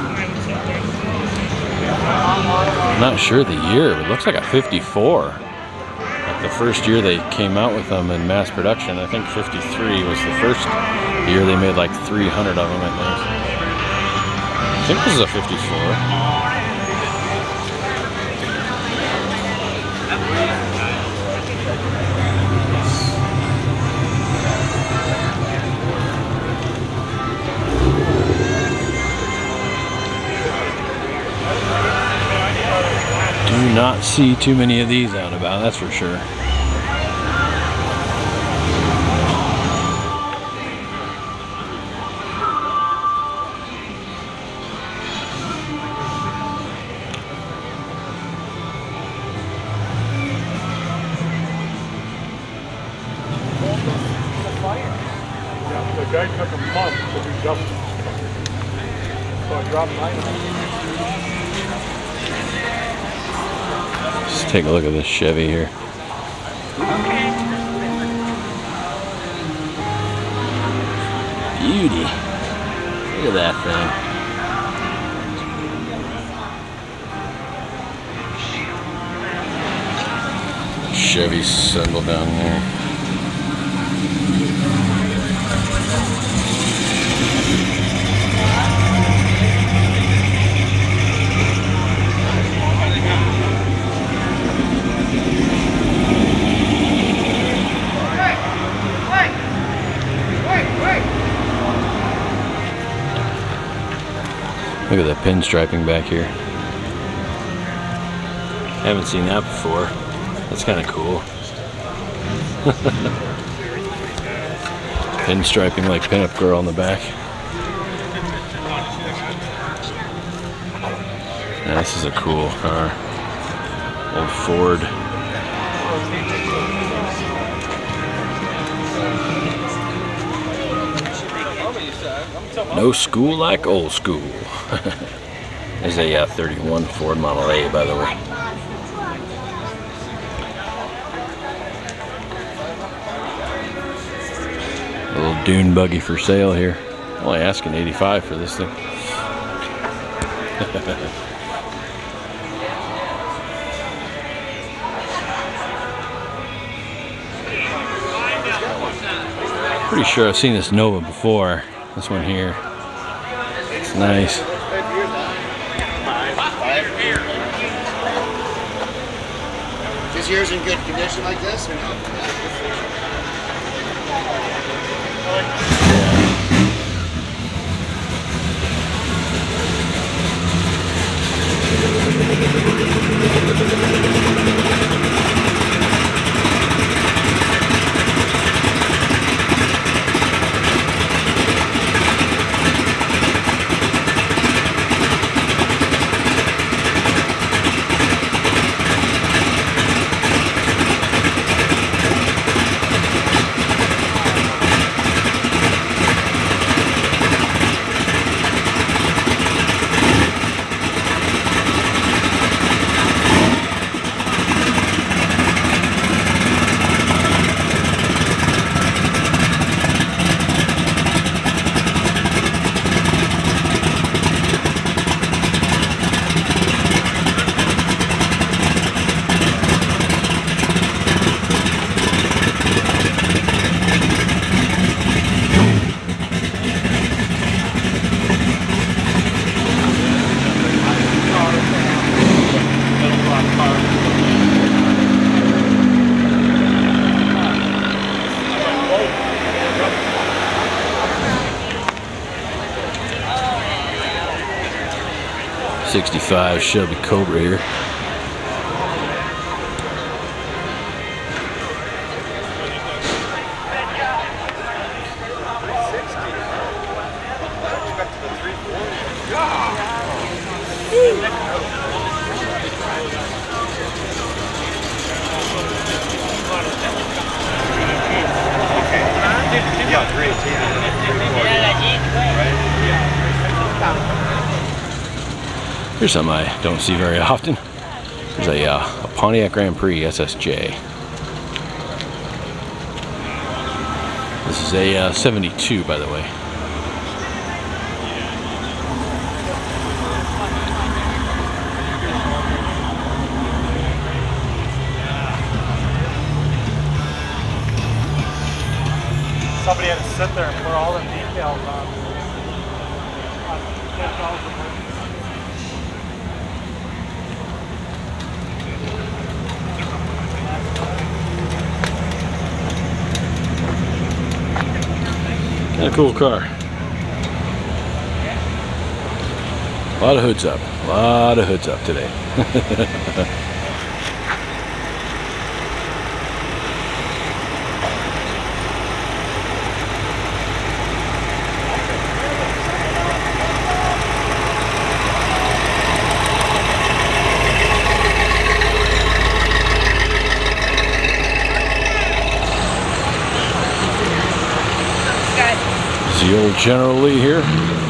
I'm not sure the year, but it looks like a fifty-four. Like the first year they came out with them in mass production, I think fifty-three was the first year they made like three hundred of them, I think. I think this is a fifty-four. Do not see too many of these out and about, that's for sure. The guy took a month to do justice. So I dropped mine on. Let's take a look at this Chevy here. Beauty. Look at that thing. Chevy symbol down there. Look at that pinstriping back here. Haven't seen that before. That's kind of cool. Pinstriping like Pinup Girl on the back. Yeah, this is a cool car. Old Ford. No school like old school. There's a uh, thirty-one Ford Model A, by the way. A little dune buggy for sale here. Only asking eighty-five for this thing. Pretty sure I've seen this Nova before. This one here. It's nice. Is yours in good condition like this or no? sixty-five Shelby Cobra here. Here's something I don't see very often. There's a, uh, a Pontiac Grand Prix S S J. This is a uh, seventy-two, by the way. Somebody had to sit there and put all the details on. Kind of cool car. A lot of hoods up. A lot of hoods up today. The old General Lee here.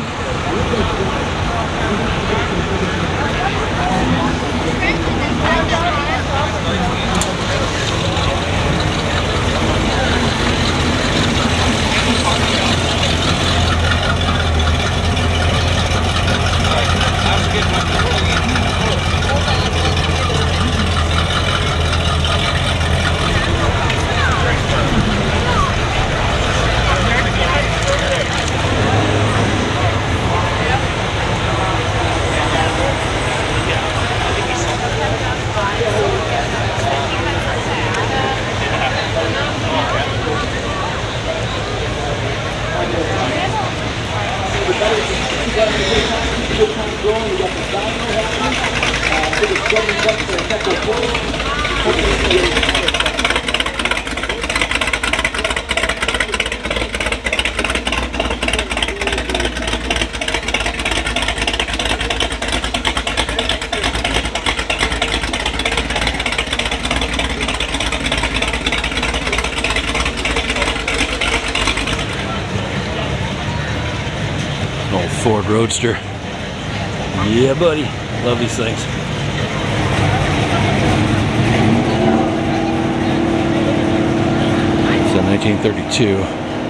Old Ford Roadster. Yeah, buddy. Love these things. It's a nineteen thirty-two.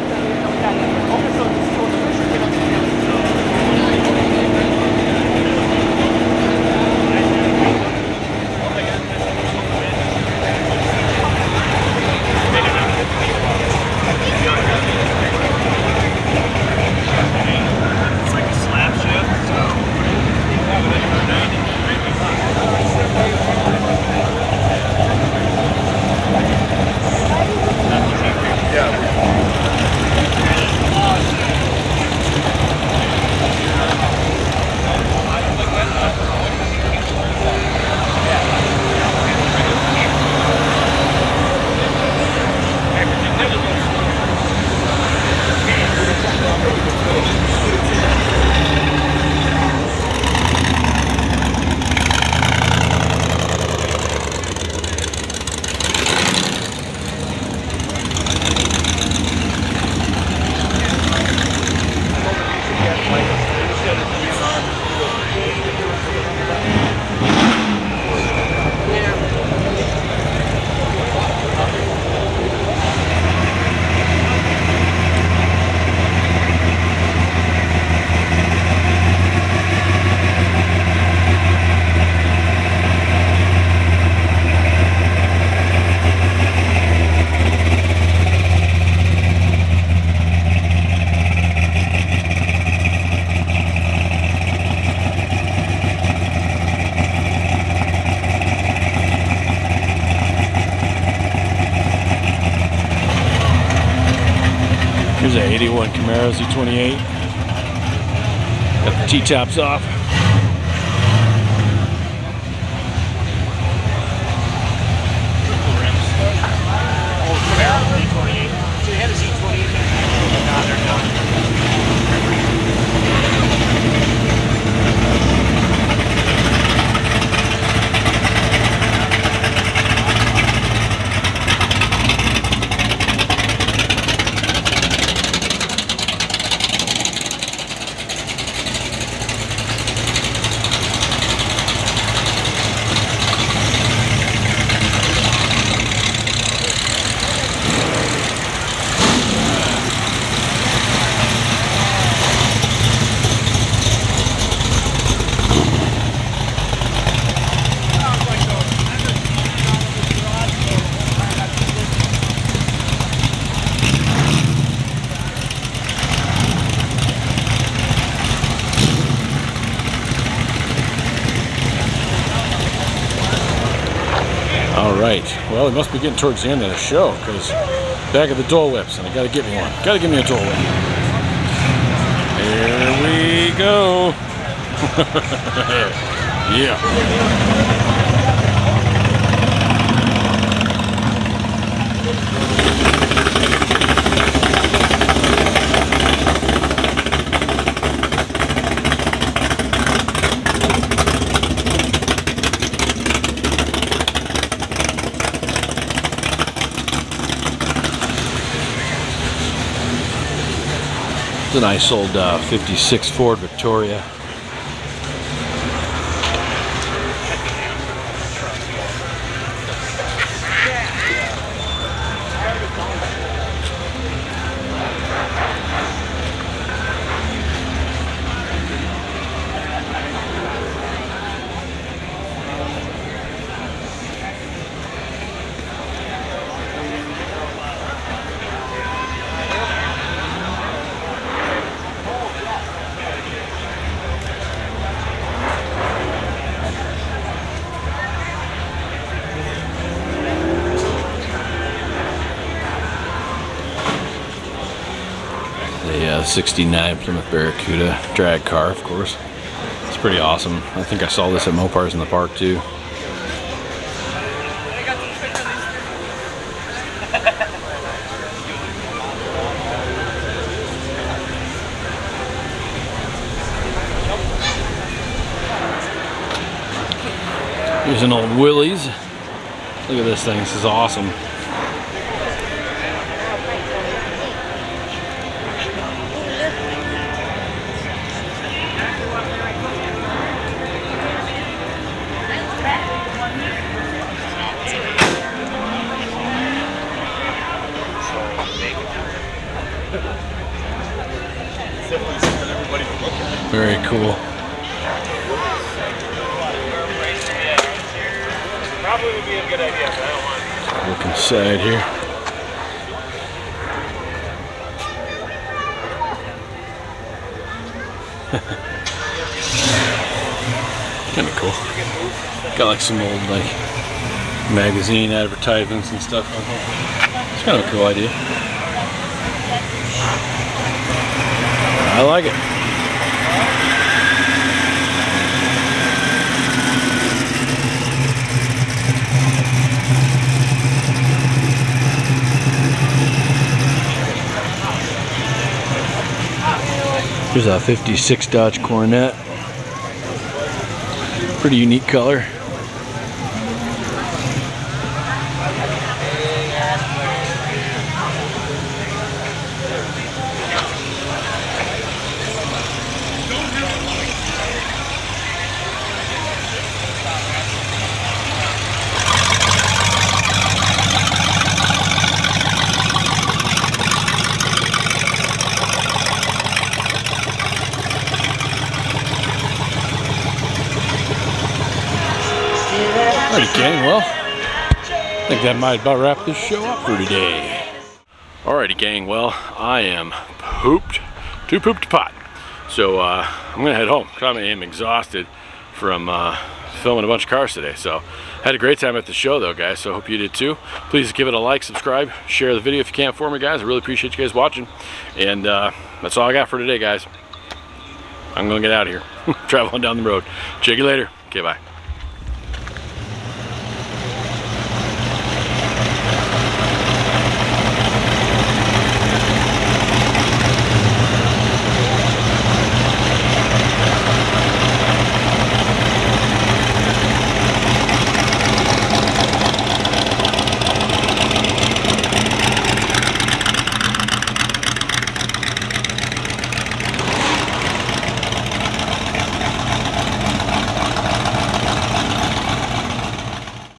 Here's a eighty-one Camaro Z twenty-eight. Got the T-tops off. Well, we must be getting towards the end of the show because back of the Dole Whips, and I gotta get me one. Gotta give me a Dole Whip. Here we go. Yeah. It's a nice old uh, fifty-six Ford Victoria. The uh, sixty-nine Plymouth Barracuda drag car, of course. It's pretty awesome. I think I saw this at Mopars in the park too. Here's an old Willys. Look at this thing. This is awesome. Very cool. Probably would be a good idea, but I don't want to. Look inside here. Kind of cool. Got like some old like magazine advertisements and stuff on here. It's kind of a cool idea. I like it. Here's a fifty-six Dodge Coronet. Pretty unique color. Alrighty, gang, well, I think that might about wrap this show up for today. Alrighty, gang, well, I am pooped, too pooped to pot. So uh, I'm gonna head home. I am exhausted from uh, filming a bunch of cars today. So had a great time at the show though, guys, so I hope you did too. Please give it a like, subscribe, share the video if you can for me, guys. I really appreciate you guys watching. And uh, that's all I got for today, guys. I'm gonna get out of here. Traveling down the road. Check you later. Okay, bye.